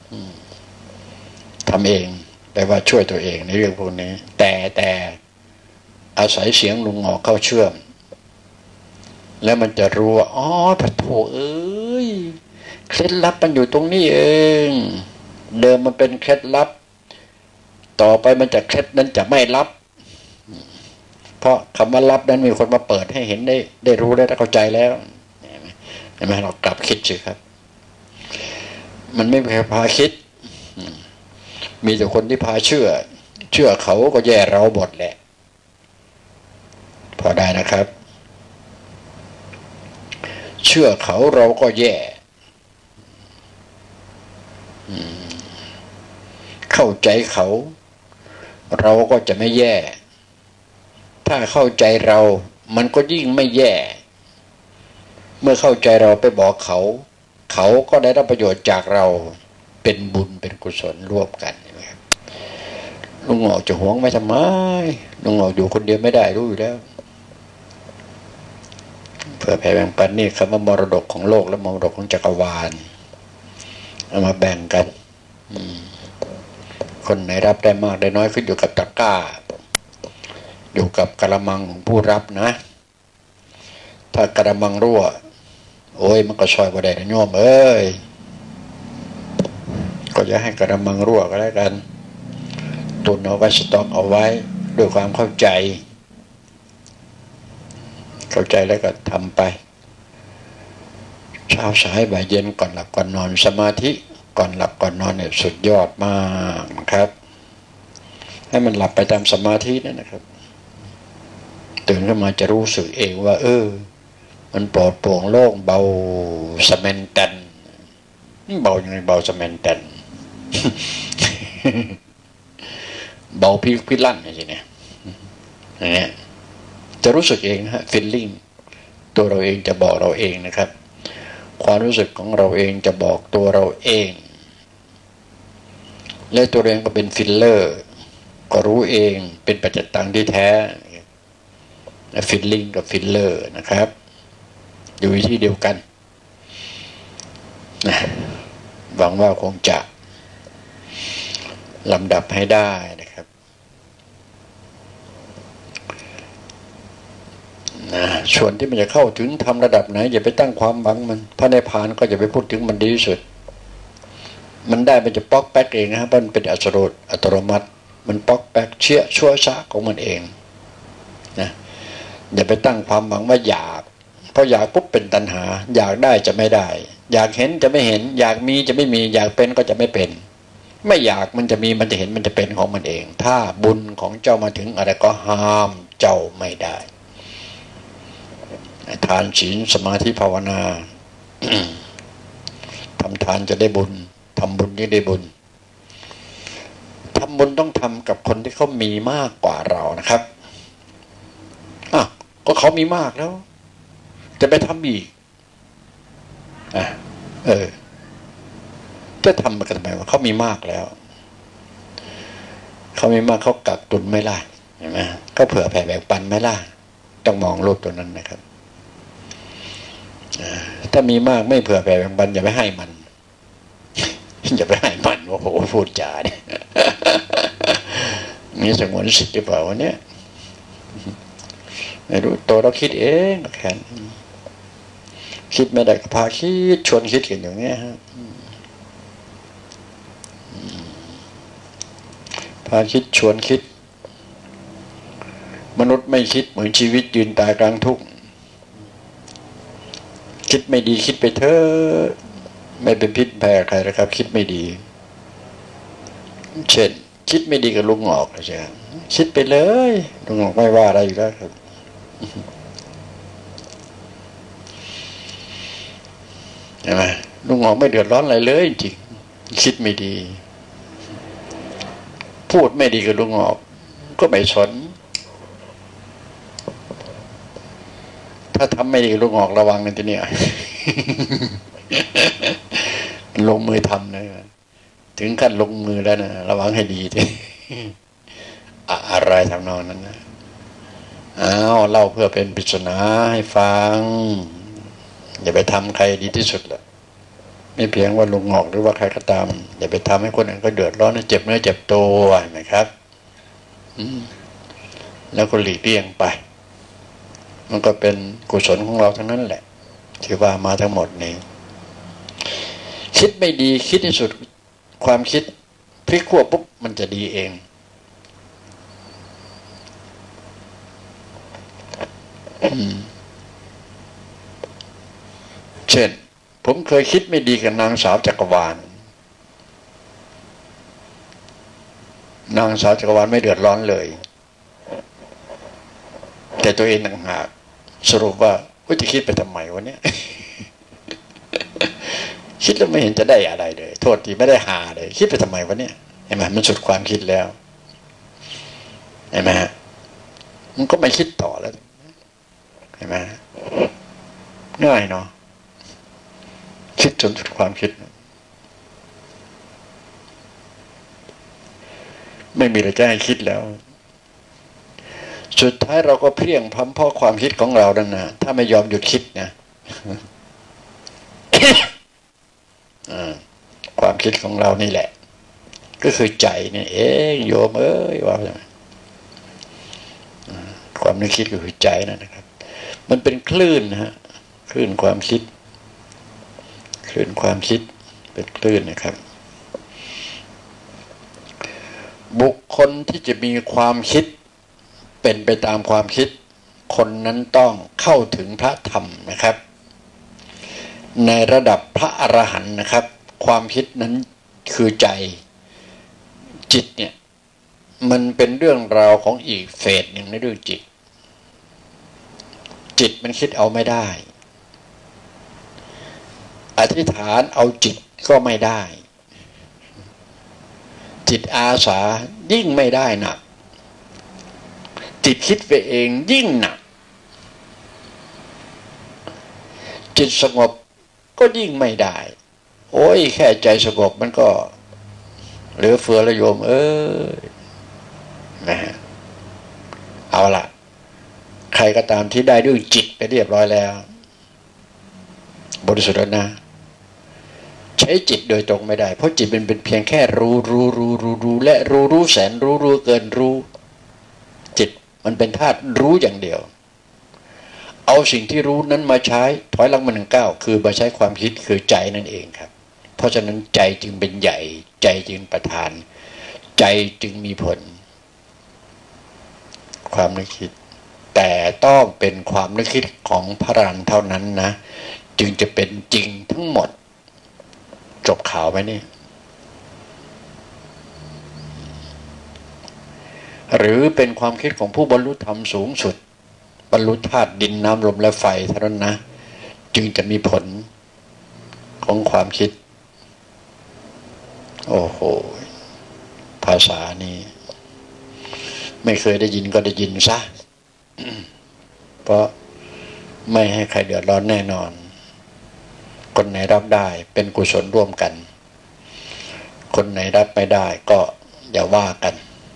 ทำเองแปลว่าช่วยตัวเองในเรื่องพวกนี้แต่อาศัยเสียงลุงหงอเข้าเชื่อมแล้วมันจะรู้ว่าอ๋อพระโถเอ้ยเคล็ดลับมันอยู่ตรงนี้เองเดิมมันเป็นเคล็ดลับต่อไปมันจะเคล็ดนั้นจะไม่ลับเพราะคำว่าลับนั้นมีคนมาเปิดให้เห็นได้รู้ได้เข้าใจแล้วเห็นไหมเรากลับคิดสิครับมันไม่พาคิดมีแต่คนที่พาเชื่อเขาก็แย่เราหมดแหละพอได้นะครับเชื่อเขาเราก็แย่เข้าใจเขาเราก็จะไม่แย่ถ้าเข้าใจเรามันก็ยิ่งไม่แย่เมื่อเข้าใจเราไปบอกเขาก็ได้รับประโยชน์จากเราเป็นบุญเป็นกุศลร่วมกันนะครับลุงหงอกจะหวงไว้ทำไมลุงหงอกอยู่คนเดียวไม่ได้รู้อยู่แล้วเพื่อแผ่แบ่งปันนี่คำว่ามรดกของโลกและมรดกของจักรวาลเอามาแบ่งกันคนไหนรับได้มากได้น้อยขึ้นอยู่กับตะกร้าอยู่กับกระมังของผู้รับนะถ้ากระมังรั่วโอ้ยมันก็ช่วยบ่ได้นะโยมเอ้ยก็จะให้กระมังรั่วก็แล้วกันตุนเอาไว้สต็อกเอาไว้ด้วยความเข้าใจแล้วก็ทำไปเช้าสายบ่ายเย็นก่อนหลับก่อนนอนสมาธิก่อนหลับก่อนนอนเนี่ยสุดยอดมากนะครับให้มันหลับไปตามสมาธินั่นนะครับตื่นขึ้นมาจะรู้สึกเองว่ามันปลอดโปร่งโล่งเบาสแมนตันเบายังไงเบาสแมนตัน เบาพิลั่นอะไรเนี่ยอย่างเงี้ยจะรู้สึกเองนะฮะ feeling ตัวเราเองจะบอกเราเองนะครับความรู้สึกของเราเองจะบอกตัวเราเองและตัวเองก็เป็นฟิลเลอร์ก็รู้เองเป็นปัจจัยตังที่แท้ฟิลลิ่งกับฟิลเลอร์นะครับอยู่ที่เดียวกันนะหวังว่าคงจะลำดับให้ได้นะครับส่วนที่มันจะเข้าถึงทำระดับไหนอย่าไปตั้งความหวังมันพระนิพพานก็อย่าไปพูดถึงมันดีที่สุดมันได้มันจะป๊อกแป๊กเองนะครับมันเป็นอัตโนมัติมันป๊อกแป๊กเชี่ยชั่วช้าของมันเองนะอย่าไปตั้งความหวังว่าอยากเพราะอยากปุ๊บเป็นตัณหาอยากได้จะไม่ได้อยากเห็นจะไม่เห็นอยากมีจะไม่มีอยากเป็นก็จะไม่เป็นไม่อยากมันจะมีมันจะเห็นมันจะเป็นของมันเองถ้าบุญของเจ้ามาถึงอะไรก็ห้ามเจ้าไม่ได้ทานศีลสมาธิภาวนา ทำทานจะได้บุญทำบุญจะได้บุญทำบุญต้องทำกับคนที่เขามีมากกว่าเรานะครับก็เขามีมากแล้วจะไปทำอีกจะทำมากันทำไมว่าเขามีมากแล้วเขามีมากเขากักตุนไม่ล่ะเห็นไหมเขาเผื่อแผ่แบ่งปันไม่ล่ะต้องมองโลกตัวนั้นนะครับถ้ามีมากไม่เผื่อแผ่แบ่งปันอย่าไปให้มันอย่าไปให้มันโอ้โหพูดจาเนี่ยมีสงวนสิทธิ์หรือเปล่าเนี่ยไม่รู้ตัวเราคิดเองแค่คิดไม่ได้ก็พาคิดชวนคิดกันอย่างเงี้ยฮะพาคิดชวนคิดมนุษย์ไม่คิดเหมือนชีวิตยืนตายกลางทุ่งคิดไม่ดีคิดไปเถอะไม่เป็นพิษแพ้ใครนะครับคิดไม่ดีเช่นคิดไม่ดีกับลุงหงอกใช่ไหมคิดไปเลยลุงหงอกไม่ว่าอะไรอยู่แล้วครับใช่ไหมลุงหงอกไม่เดือดร้อนอะไรเลยจริงคิดไม่ดีพูดไม่ดีกับลุงหงอกก็ไม่สนถ้าทำไม่ดีกับลุงหงอกระวังกันทีนี้ ลงมือทำนะถึงขั้นลงมือแล้วนะระวังให้ดีที อะไรทำนองนั้นนะเล่าเพื่อเป็นปริศนาให้ฟังอย่าไปทำใครดีที่สุดละไม่เพียงว่าลุงหงอกหรือว่าใครก็ตามอย่าไปทำให้คนอื่นก็เดือดร้อนเจ็บเนื้อเจ็บตัวนะครับแล้วก็หลีกเลี่ยงไปมันก็เป็นกุศลของเราทั้งนั้นแหละที่ว่ามาทั้งหมดนี้คิดไม่ดีคิดที่สุดความคิดพลิกขั้วปุ๊บมันจะดีเองเช่นผมเคยคิดไม่ดีกับนางสาวจักรวาลนางสาวจักรวาลไม่เดือดร้อนเลยแต่ตัวเองต่างหากสรุปว่าจะคิดไปทำไมวะเนี่ย คิดแล้วไม่เห็นจะได้อะไรเลยโทษทีไม่ได้หาเลยคิดไปทำไมวะเนี่ยเห็นไหมมันสุดความคิดแล้วเห็นไหมฮะมันก็ไม่คิดต่อแล้วเห็นไหมง่ายเนาะคิดจนสุดความคิดไม่มีอะไรจะให้คิดแล้วสุดท้ายเราก็เพียงพร้ำเพราะความคิดของเราดังนะถ้าไม่ยอมหยุดคิดนะ ความคิดของเรานี่แหละก็คือใจเนี่ยเองโยมเอ้ยว่าความนึกคิดก็คือใจนะครับมันเป็นคลื่นนะฮะคลื่นความคิดคลื่นความคิดเป็นคลื่นนะครับบุคคลที่จะมีความคิดเป็นไปตามความคิดคนนั้นต้องเข้าถึงพระธรรมนะครับในระดับพระอรหันต์นะครับความคิดนั้นคือใจจิตเนี่ยมันเป็นเรื่องราวของอีกเฟสหนึ่งในเรื่องจิตมันคิดเอาไม่ได้อธิษฐานเอาจิตก็ไม่ได้จิตอาสายิ่งไม่ได้หนักจิตคิดไปเองยิ่งหนักจิตสงบก็ยิ่งไม่ได้โอ้ยแค่ใจสงบมันก็เหลือเฟือละโยมนะเอาล่ะใครก็ตามที่ได้ด้วยจิตไปเรียบร้อยแล้วบริสุทธิ์แล้วนะใช้จิตโดยตรงไม่ได้เพราะจิตมันเป็นเพียงแค่รู้และรู้แสนรู้เกินรู้จิตมันเป็นธาตุรู้อย่างเดียวเอาสิ่งที่รู้นั้นมาใช้ถอยหลังมา19คือมาใช้ความคิดคือใจนั่นเองครับเพราะฉะนั้นใจจึงเป็นใหญ่ใจจึงประธานใจจึงมีผลความนึกคิดแต่ต้องเป็นความนึกคิดของพระอรหันต์เท่านั้นนะจึงจะเป็นจริงทั้งหมดจบข่าวไหมนี่หรือเป็นความคิดของผู้บรรลุธรรมสูงสุดบรรลุธาตุดินน้ำลมและไฟเท่านั้นนะจึงจะมีผลของความคิดโอ้โหภาษานี้ไม่เคยได้ยินก็ได้ยินซะ เพราะไม่ให้ใครเดือดร้อนแน่นอนคนไหนรับได้เป็นกุศลร่วมกันคนไหนรับไม่ได้ก็อย่าว่ากัน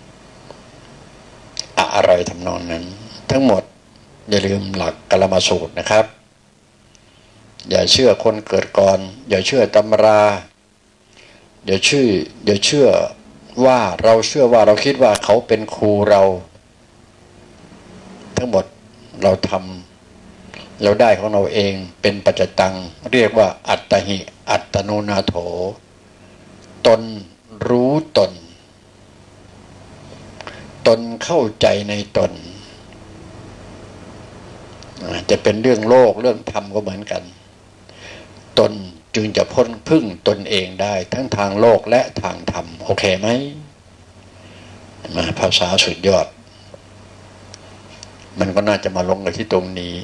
อะไรทำนองนั้นทั้งหมดอย่าลืมหลักกลมสูตรนะครับอย่าเชื่อคนเกิดก่อนอย่าเชื่อตำราอย่าเชื่อว่าเราเชื่อว่าเราคิดว่าเขาเป็นครูเราทั้งหมดเราทำเราได้ของเราเองเป็นปัจจตังเรียกว่าอัตตหิอัตโนนาโถตนรู้ตนเข้าใจในตนจะเป็นเรื่องโลกเรื่องธรรมก็เหมือนกันตนจึงจะพ้นพึ่งตนเองได้ทั้งทางโลกและทางธรรมโอเคไหมมาภาษาสุดยอดมันก็น่าจะมาลงกันที่ตรงนี้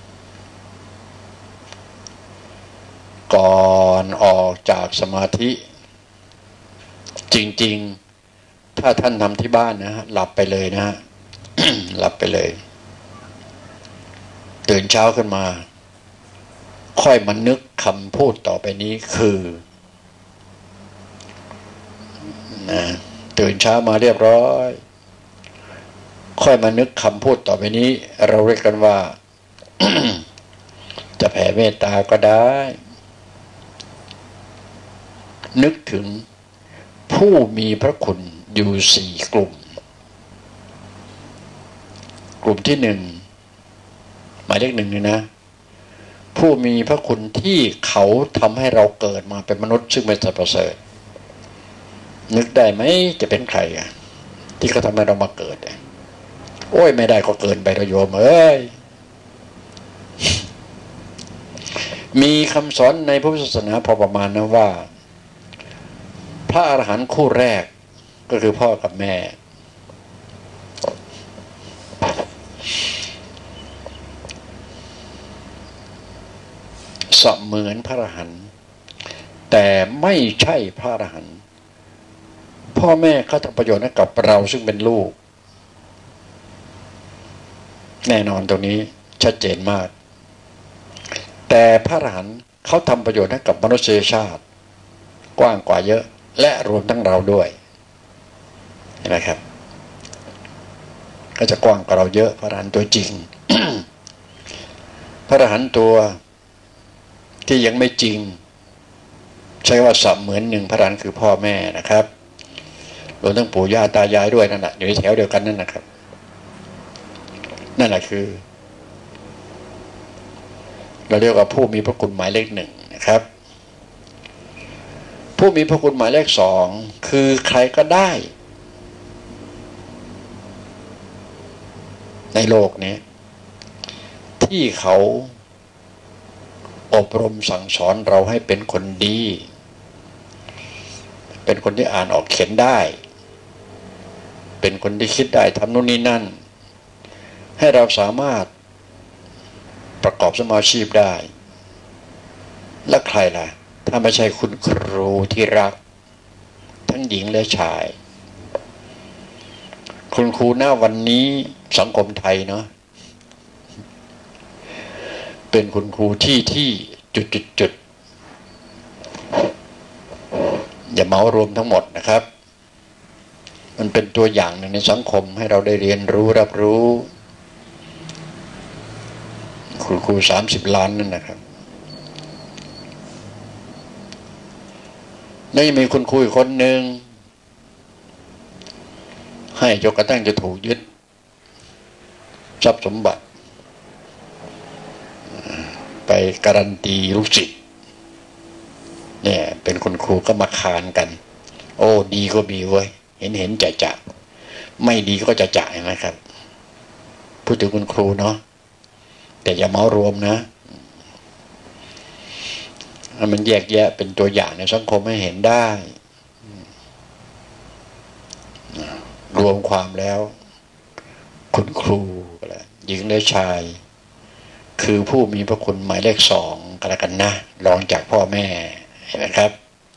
ก่อนออกจากสมาธิจริงๆถ้าท่านทำที่บ้านนะฮะหลับไปเลยนะฮะ หลับไปเลยตื่นเช้าขึ้นมาค่อยมานึกคำพูดต่อไปนี้คือนะตื่นเช้ามาเรียบร้อยค่อยมานึกคำพูดต่อไปนี้เราเรียกกันว่า จะแผ่เมตตาก็ได้นึกถึงผู้มีพระคุณอยู่4กลุ่มกลุ่มที่1หมายเลข1นี่นะผผู้มีพระคุณที่เขาทำให้เราเกิดมาเป็นมนุษย์ซึ่งเป็นสัตว์ประเสริฐนึกได้ไหมจะเป็นใครอ่ะที่เขาทำให้เรามาเกิดโอ้ยไม่ได้ก็เกินไปโยมเอ้ยมีคำสอนในพุทธศาสนาพอประมาณนะว่าพระอรหันต์คู่แรกก็คือพ่อกับแม่เสมือนพระอรหันต์แต่ไม่ใช่พระอรหันต์พ่อแม่เขาทำประโยชน์ให้กับเราซึ่งเป็นลูกแน่นอนตรงนี้ชัดเจนมากแต่พระอรหันต์เขาทำประโยชน์ให้กับมนุษยชาติกว้างกว่าเยอะและรวมทั้งเราด้วยเห็นไหมครับก็จะกว้างกว่าเราเยอะพระอรหันต์ตัวจริง พระอรหันต์ตัวที่ยังไม่จริงใช้ว่าสับเหมือนหนึ่งพระอรหันต์คือพ่อแม่นะครับรวมทั้งปู่ย่าตายายด้วยนั่นแหละอยู่ในแถวเดียวกันนั่นนะครับนั่นแหละคือเราเรียกว่าผู้มีพระคุณหมายเลขหนึ่งนะครับผู้มีพระคุณหมายเลขสองคือใครก็ได้ในโลกนี้ที่เขาอบรมสั่งสอนเราให้เป็นคนดีเป็นคนที่อ่านออกเขียนได้เป็นคนที่คิดได้ทำนู่นนี่นั่นให้เราสามารถประกอบสมาชีพได้และใครล่ะถ้าไม่ใช่คุณครูที่รักทั้งหญิงและชายคุณครูหน้าวันนี้สังคมไทยเนาะเป็นคุณครูที่จุดอย่าเหมารวมทั้งหมดนะครับมันเป็นตัวอย่างหนึ่งในสังคมให้เราได้เรียนรู้รับรู้คุณครู30 ล้านนั่นนะครับแล้วยังมีคุณครูอีกคนหนึ่งให้จนกระทั่งจะถูกยึดทรัพย์สมบัติไปการันตีลูกศิษย์เนี่ยเป็นคุณครูก็มาคานกันโอ้ดีก็มีเว้ยเห็นจะไม่ดีก็จะนะครับพูดถึงคุณครูเนาะแต่อย่าเมารวมนะมันแยกแยะเป็นตัวอย่างในสังคมให้เห็นได้รวมความแล้วคุณครูหญิงและชายคือผู้มีพระคุณหมายเลขสองกันแล้วกันนะรองจากพ่อแม่เห็นไหมครับ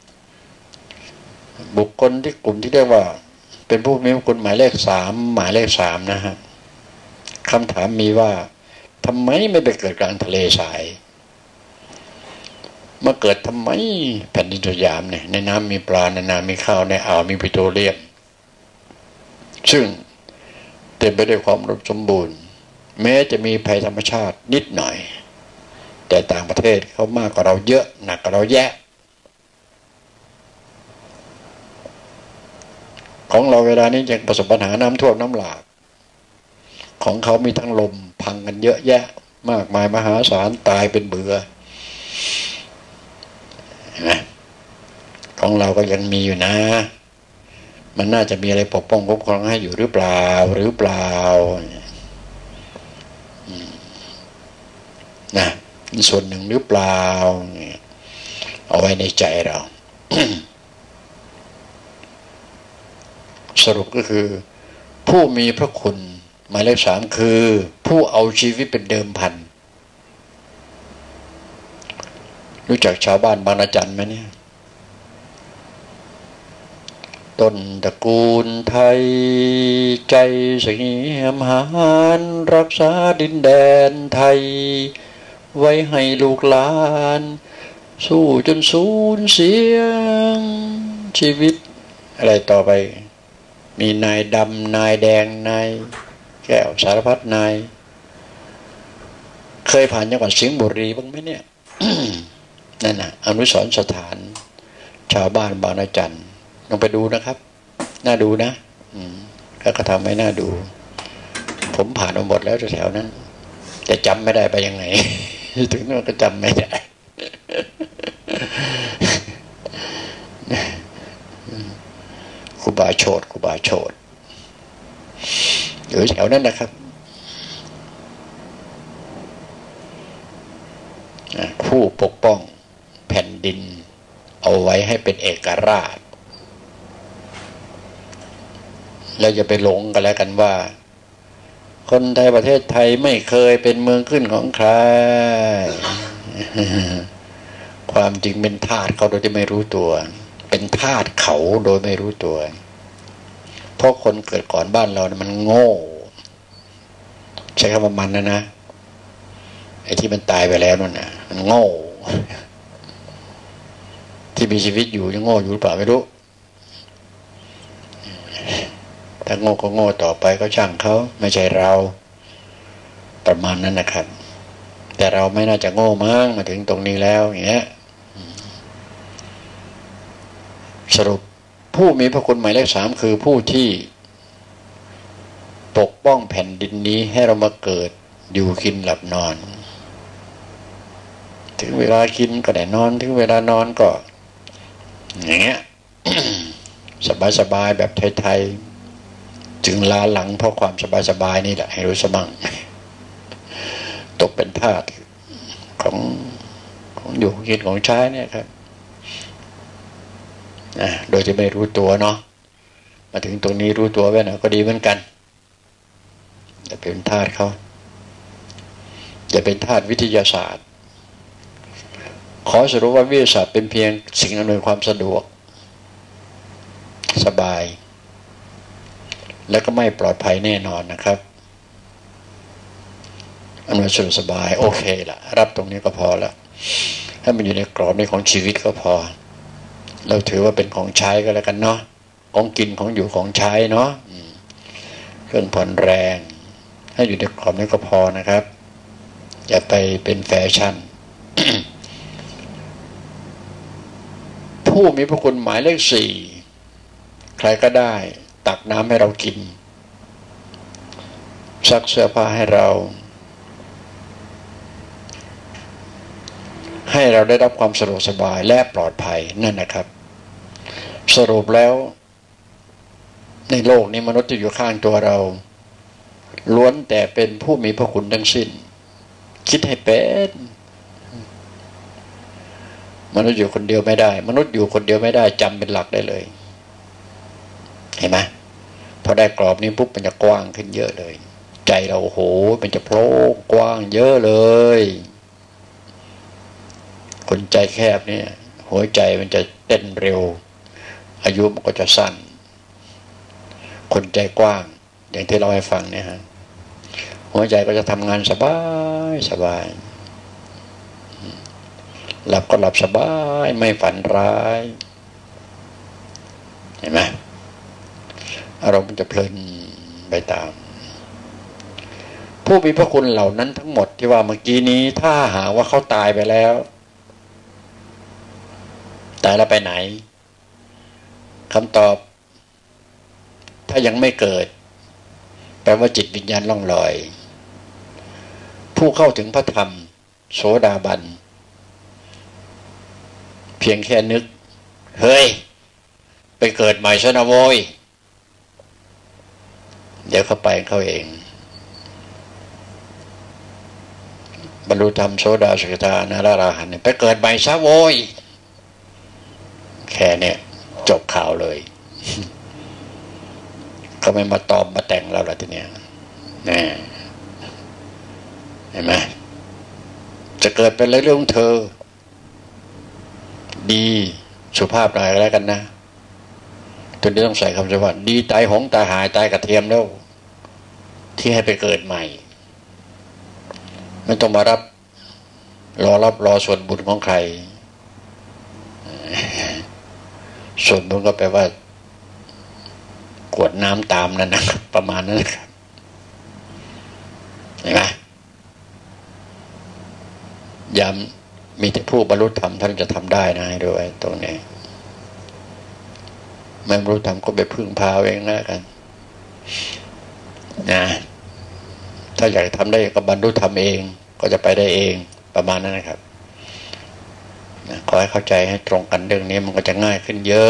บุคคลที่กลุ่มที่เรียกว่าเป็นผู้มีพระคุณหมายเลข3นะฮะคำถามมีว่าทำไมไม่ไปเกิดกลางทะเลทรายมาเกิดทำไมแผ่นดินสยามเนี่ยในน้ำมีปลาในน้ำมีข้าวในอ่าวมีปิโตรเลียมซึ่งเต็มไปด้วยความอุดมสมบูรณ์แม้จะมีภัยธรรมชาตินิดหน่อยแต่ต่างประเทศเขามากกว่าเราเยอะหนักกว่าเราแยะของเราเวลานี้ยังประสบปัญหาน้ำท่วมน้ำหลากของเขามีทั้งลมพังกันเยอะแยะมากมายมหาศาลตายเป็นเบื่อของเราก็ยังมีอยู่นะมันน่าจะมีอะไรปกป้องคุ้มครองให้อยู่หรือเปล่านะส่วนหนึ่งหรือเปล่าเอาไว้ในใจเรา สรุปก็คือผู้มีพระคุณหมายเลข3คือผู้เอาชีวิตเป็นเดิมพันรู้จักชาวบ้านบางระจันไหมเนี่ยต้นตระกูลไทยใจเสียมหานรักษาดินแดนไทยไว้ให้ลูกหลานสู้จนสูญเสียชีวิตอะไรต่อไปมีนายดำนายแดงนายแก้วสารพัดนายเคยผ่านจังหวัดสิงห์บุรีบ้างไหมเนี่ย นั่นน่ะอนุสรณ์สถานชาวบ้านบางระจันลองไปดูนะครับน่าดูนะแล้วก็ทำให้น่าดูผมผ่านมาหมดแล้วแถวนั้นแต่จำไม่ได้ไปยังไงถึงนั้นก็จำไม่ได้ครูบาโชตอยู่แถวนั้นนะครับผู้ปกป้องแผ่นดินเอาไว้ให้เป็นเอกราชแล้วอย่าไปหลงกันแล้วกันว่าคนไทยประเทศไทยไม่เคยเป็นเมืองขึ้นของใครความจริงเป็นทาสเขาโดยที่ไม่รู้ตัวเป็นทาสเขาโดยไม่รู้ตัวเพราะคนเกิดก่อนบ้านเราเนี่ยมันโง่ใช้คำว่ามันนะไอ้ที่มันตายไปแล้วนั่นน่ะมันโง่ที่มีชีวิตอยู่ยังโง่อยู่หรือเปล่าไม่รู้ถ้าโง่ก็โง่ต่อไปก็ช่างเขาไม่ใช่เราประมาณนั้นนะครับแต่เราไม่น่าจะโง่มั้งมาถึงตรงนี้แล้วอย่างเงี้ยสรุปผู้มีพระคุณหมายเลข 3คือผู้ที่ปกป้องแผ่นดินนี้ให้เรามาเกิดอยู่กินหลับนอนถึงเวลากินก็ได้นอนถึงเวลานอนก็อย่างเงี้ย สบายๆแบบไทยๆจึงลาหลังเพราะความสบายๆนี่แหละให้รู้สมั่งตกเป็นทาสของอยู่กินของใช้เนี่ยครับโดยที่ไม่รู้ตัวเนาะมาถึงตรงนี้รู้ตัวไว้หน่อยก็ดีเหมือนกันอย่าเป็นทาสเขาอย่าเป็นทาสวิทยาศาสตร์ขอสรุปว่าวิทยาศาสตร์เป็นเพียงสิ่งอำนวยความสะดวกสบายและก็ไม่ปลอดภัยแน่นอนนะครับอำนวยสะดวกสบายโอเคละรับตรงนี้ก็พอละให้มันอยู่ในกรอบในของชีวิตก็พอเราถือว่าเป็นของใช้ก็แล้วกันเนาะของกินของอยู่ของใช้เนาะเครื่องผ่อนแรงให้อยู่ในกรอบนี้ก็พอนะครับอย่าไปเป็นแฟชั่น ผู้มีพระคุณหมายเลข 4ใครก็ได้ตักน้ำให้เรากินซักเสื้อผ้าให้เราได้รับความสะดวกสบายและปลอดภัยนั่นนะครับสรุปแล้วในโลกนี้มนุษย์ที่อยู่ข้างตัวเราล้วนแต่เป็นผู้มีพระคุณทั้งสิ้นคิดให้เป็นมนุษย์อยู่คนเดียวไม่ได้มนุษย์อยู่คนเดียวไม่ได้จำเป็นหลักได้เลยเห็นไหมพอได้กรอบนี้ปุ๊บมันจะกว้างขึ้นเยอะเลยใจเราโอ้โหมันจะโพร่งกว้างเยอะเลยคนใจแคบเนี่ยหัวใจมันจะเต้นเร็วอายุมันก็จะสั้นคนใจกว้างอย่างที่เราให้ฟังเนี่ยฮะหัวใจก็จะทำงานสบายหลับก็หลับสบายไม่ฝันร้ายเห็นไหมอารมณ์มันจะเพลินไปตามผู้มีพระคุณเหล่านั้นทั้งหมดที่ว่าเมื่อกี้นี้ถ้าหาว่าเขาตายไปแล้วตายแล้วไปไหนคำตอบถ้ายังไม่เกิดแปลว่าจิตวิญญาณล่องลอยผู้เข้าถึงพระธรรมโสดาบันเพียงแค่นึกเฮ้ยไปเกิดใหม่ซะนะโว้ยเดี๋ยวเข้าไปเขาเองบรรลุธรรมโสดาสกิทานาราหันไปเกิดใหม่ซะโว้ยแค่เนี่ยจบข่าวเลยเขาไม่มาตอมมาแต่งเราละทีเนี้ยนะเห็นไหมจะเกิดเป็นเรื่องของเธอดีสุภาพหน่อยแล้วกันนะตัวนี้ต้องใส่คำสุภาพดีตายหงตายหายตายกระเทียมแล้วที่ให้ไปเกิดใหม่ไม่ต้องมารอส่วนบุญของใครส่วนบุญก็แปลว่ากวดน้ำตามนั่นนะครับประมาณนั้นนะครับเห็นไหมย้ำมีแต่ผู้บรรลุธรรมท่านจะทำได้นะให้ด้วยตรงนี้ไม่บรรลุธรรมก็ไปพึ่งพาเองแล้วกันนะถ้าอยากทำได้ก็บรรลุธรรมเองก็จะไปได้เองประมาณนั้นนะครับขอให้เข้าใจให้ตรงกันเรื่องนี้มันก็จะง่ายขึ้นเยอะ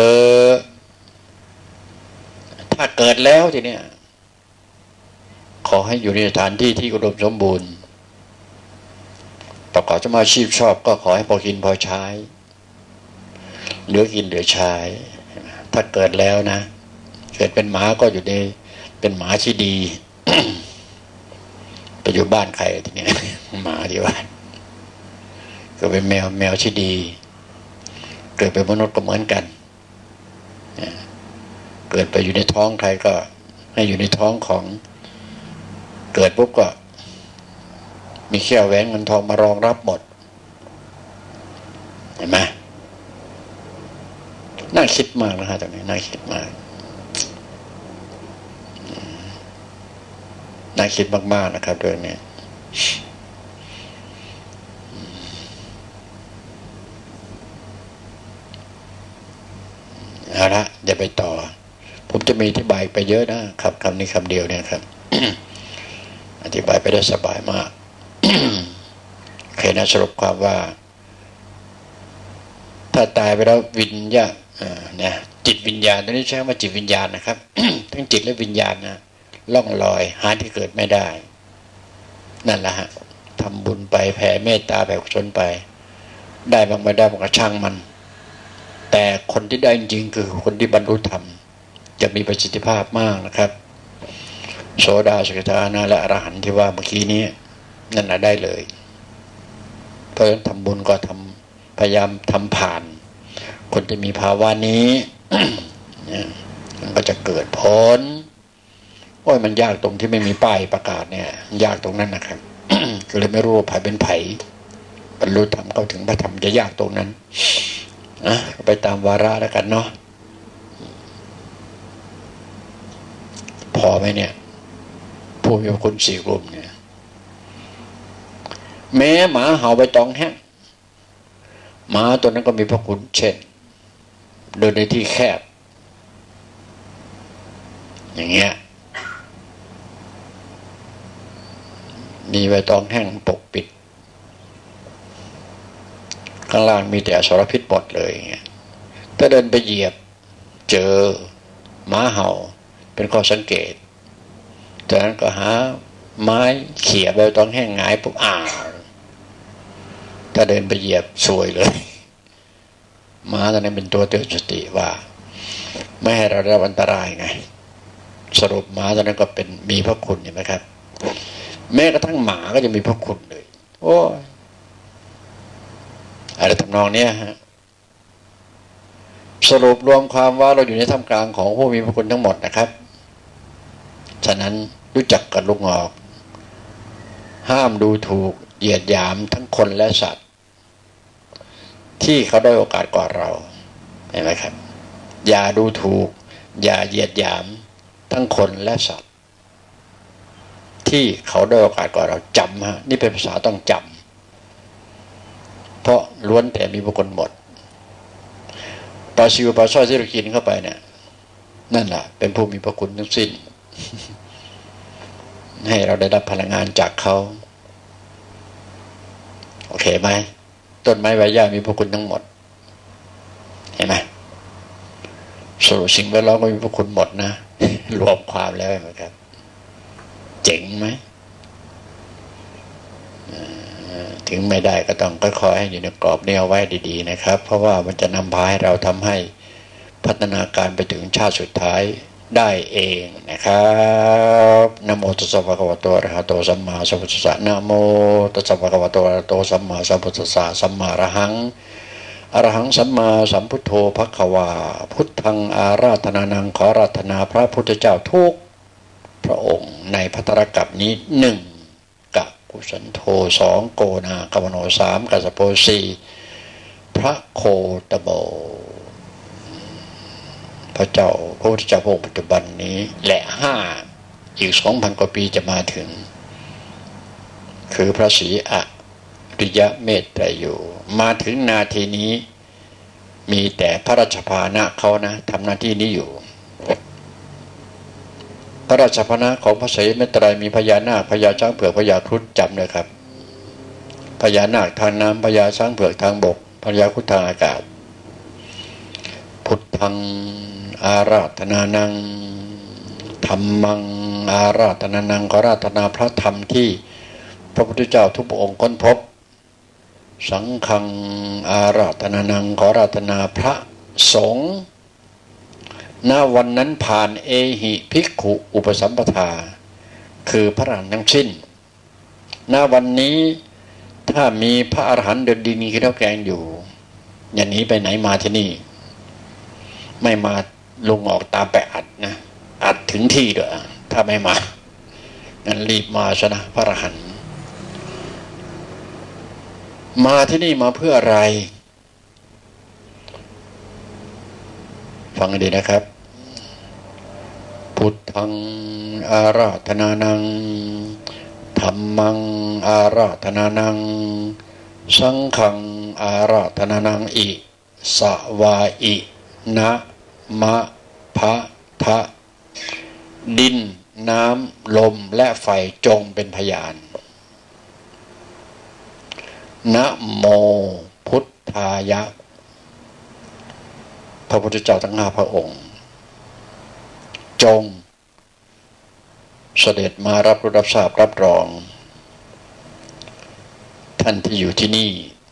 ถ้าเกิดแล้วทีเนี้ยขอให้อยู่ในสถานที่ที่อุดมสมบูรณ์ประกอบอาชีพชอบก็ขอให้พอกินพอใช้เหลือกินเหลือใช้ถ้าเกิดแล้วนะเกิดเป็นหมาก็อยู่ในเป็นหมาที่ดี ไปอยู่บ้านใครทีเนี้ยหมาที่บ้านก็เป็นแมวที่ดีเกิดเป็นมนุษย์ก็เหมือนกันเกิดไปอยู่ในท้องใครก็ให้อยู่ในท้องของเกิดปุ๊บก็มีแก้วแหวนเงินทองมารองรับหมดเห็นไหมน่าคิดมากนะฮะตรงนี้น่าคิดมากน่าคิดมากๆนะครับเรื่องนี้เอาละเดี๋ยวไปต่อผมจะมีอธิบายไปเยอะนะครับคำนี้คำเดียวเนี่ยครับ อธิบายไปได้สบายมาก เคยนะสรุปความว่าถ้าตายไปแล้ววิญญาณเนี่ยจิตวิญญาณตอนนี้ใช้คำว่าจิตวิญญาณนะครับ ทั้งจิตและวิญญาณนะล่องลอยหาที่เกิดไม่ได้นั่นแหละฮะทำบุญไปแผ่เมตตาแผ่กุศลไปได้บางไม่ได้บางก็ช่างมันแต่คนที่ได้จริงคือคนที่บรรลุธรรมจะมีประสิทธิภาพมากนะครับโสดาสกิทานาและอรหันต์ที่ว่าเมื่อกี้นี้นั่นแหละได้เลยเพราะฉะนั้นทำบุญก็ทำพยายามทำผ่านคนที่มีภาวะนี้ มันก็จะเกิดผลโอ้ยมันยากตรงที่ไม่มีป้ายประกาศเนี่ยยากตรงนั้นนะครับ ก็เลยไม่รู้ว่าไผเป็นไผบรรลุธรรมเข้าถึงพระธรรมจะยากตรงนั้นไปตามวาระแล้วกันเนาะพอไหมเนี่ยผู้มีคุณสี่กลุ่มเนี่ยแม้หมาเห่าใบตองแห้งหมาตัวนั้นก็มีพระคุณเช่นเดินในที่แคบอย่างเงี้ยมีใบตองแห้งปกปิดข้างล่างมีแต่อสรพิษหมดเลยอย่างเงี้ยถ้าเดินไปเหยียบเจอหมาเห่าเป็นข้อสังเกตจากนั้นก็หาไม้เขี่ยใบตองแห้งหงายปุ๊บถ้าเดินไปเหยียบซวยเลยม้าตอนนั้นเป็นตัวเตือนสติว่าไม่ให้เราได้รับอันตรายไงสรุปม้าตอนนั้นก็เป็นมีพระคุณเห็นไหมครับแม้กระทั่งหมาก็จะมีพระคุณเลยโอ้อะไรทำนองเนี้ยฮะสรุปรวมความว่าเราอยู่ในท่ามกลางของผู้มีพระคุณทั้งหมดนะครับฉะนั้นรู้จักกันลูกงอกห้ามดูถูกเหยียดหยามทั้งคนและสัตว์ที่เขาได้โอกาสกว่าเราเห็นไหมครับอย่าดูถูกอย่าเหยียดหยามทั้งคนและสัตว์ที่เขาได้โอกาสกว่าเราจำฮะนี่เป็นภาษาต้องจำเพราะล้วนแต่มีบุคคลหมดปลาซิวปลาสร้อยที่เรากินเข้าไปเนี่ยนั่นแหละเป็นผู้มีพระคุณทั้งสิ้นให้เราได้รับพลังงานจากเขาโอเคไหมต้นไม้ใบหญ้ามีพระคุณทั้งหมดเห็นไหมสรุปสิ่งแวดล้อมก็มีพระคุณหมดนะ รวมความแล้วเหมือนกันเจ๋งไหมถึงไม่ได้ก็ต้องค่อยๆให้อยู่ในกรอบแนวไว้ดีๆนะครับเพราะว่ามันจะนำพาให้เราทำให้พัฒนาการไปถึงชาติสุดท้ายได้เองนะครับนะโมตัสสะภะคะวะโตอะระหะโตสัมมาสัมพุทธัสสะนะโมตัสสะภะคะวะโตอะระหะโตสัมมาสัมพุทธัสสะสัมมาอรหังอรหังสัมมาสัมพุทโธภควาพุทธังอาราธนานังขออาราธนาพระพุทธเจ้าทุกพระองค์ในภัตตรกัปนี้หนึ่งกักุสันโธสองโกนากวโนสามกัสสโปสี่พระโคตโบพระเจ้าพระพุทธเจ้าพระองค์ปัจจุบันนี้และห้าอีก 2,000 กว่าปีจะมาถึงคือพระศรีอริยเมตไตรอยู่มาถึงนาทีนี้มีแต่พระราชภานะเขานะทำหน้าที่นี้อยู่พระราชภานะของพระศรีเมตไตรมีพญานาคพญาช้างเผือกพญาครุฑจำเลยครับพพญานาคทางน้ำพญาช้างเผือกทางบกพญาครุฑทางอากาศพุทธังอาราธนานังธัมมังอาราธนานังขอราธนาพระธรรมที่พระพุทธเจ้าทุกพระองค์ค้นพบสังฆังอาราธนานังขอราธนาพระสงฆ์ณวันนั้นผ่านเอหิภิกขุอุปสัมปทาคือพระอรหันต์ทั้งสิ้นณวันนี้ถ้ามีพระอรหันต์เดินดินกินข้าวแกงอยู่อย่างนี้ไปไหนมาที่นี่ไม่มาลงออกตามไปอัดนะอัดถึงที่ด้วยถ้าไม่มางั้นรีบมาซะนะพระอรหันต์มาที่นี่มาเพื่ออะไรฟังดีนะครับพุทธังอาราธนานังธัมมังอาราธนานังสังฆังอาราธนานังอิสวาอินะมะพะทะดินน้ำลมและไฟจงเป็นพยานนะโมพุทธายะพระพุทธเจ้าทั้ง5พระองค์จงเสด็จมารับรู้รับทราบรับรองท่านที่อยู่ที่นี่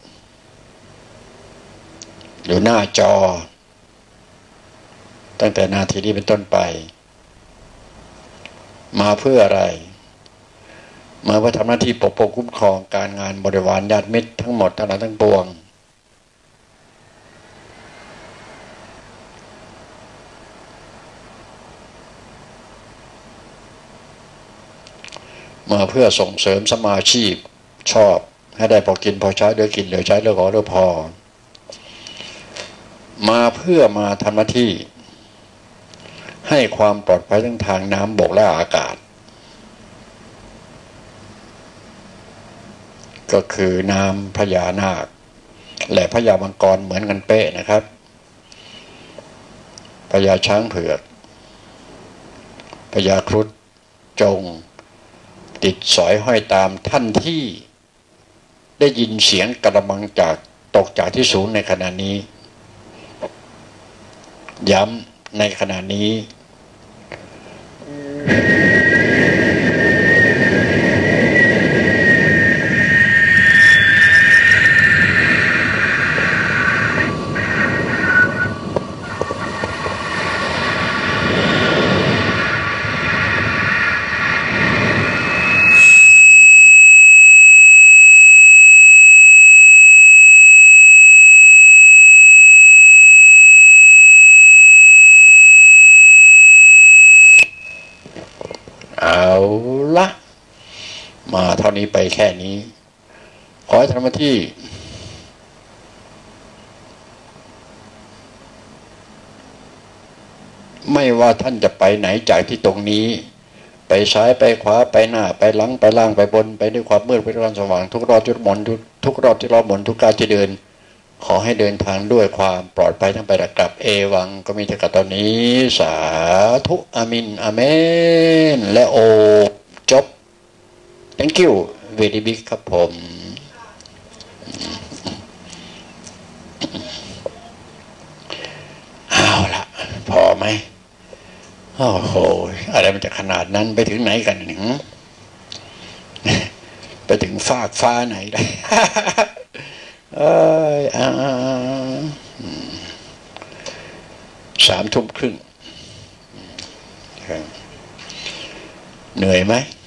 อยู่หน้าจอตั้งแต่นาทีนี้เป็นต้นไปมาเพื่ออะไรมาเพื่อทำหน้าที่ปกป้องคุ้มครองการงานบริวารญาติมิตรทั้งหมดทั้งหลายทั้งปวงมาเพื่อส่งเสริมสมาชีพชอบให้ได้พอกินพอใช้เหลือกินเหลือใช้เหลือขอเหลือพอมาเพื่อมาทำหน้าที่ให้ความปลอดภัยทั้งทางน้ำบกและอากาศก็คือน้ำพญานาคและพญามังกรเหมือนกันเป๊ะนะครับพญาช้างเผือกพญาครุฑจงติดสอยห้อยตามท่านที่ได้ยินเสียงกระมังจากตกจากที่สูงในขณะนี้ย้ำในขณะนี้เอาละมาเท่านี้ไปแค่นี้ขอให้ทำหน้าที่ไม่ว่าท่านจะไปไหนจากที่ตรงนี้ไปซ้ายไปขวาไปหน้าไปหลังไปล่างไปบนไปด้วยความมืดไปด้วยความสว่างทุกรอบทุกหนทุกรอบที่รอบหนทุกการที่เดินขอให้เดินทางด้วยความปลอดภัยทั้งไปและกลับเอวังก็มีแต่กับตอนนี้สาธุอามินอาเมนและโอจบ thank you very big ครับผมเอาละพอไหมโอ้โหอะไรมันจะขนาดนั้นไปถึงไหนกันหนึ่งไปถึงฟากฟ้าไหนได้3 ทุ่มครึ่งเหนื่อยไหม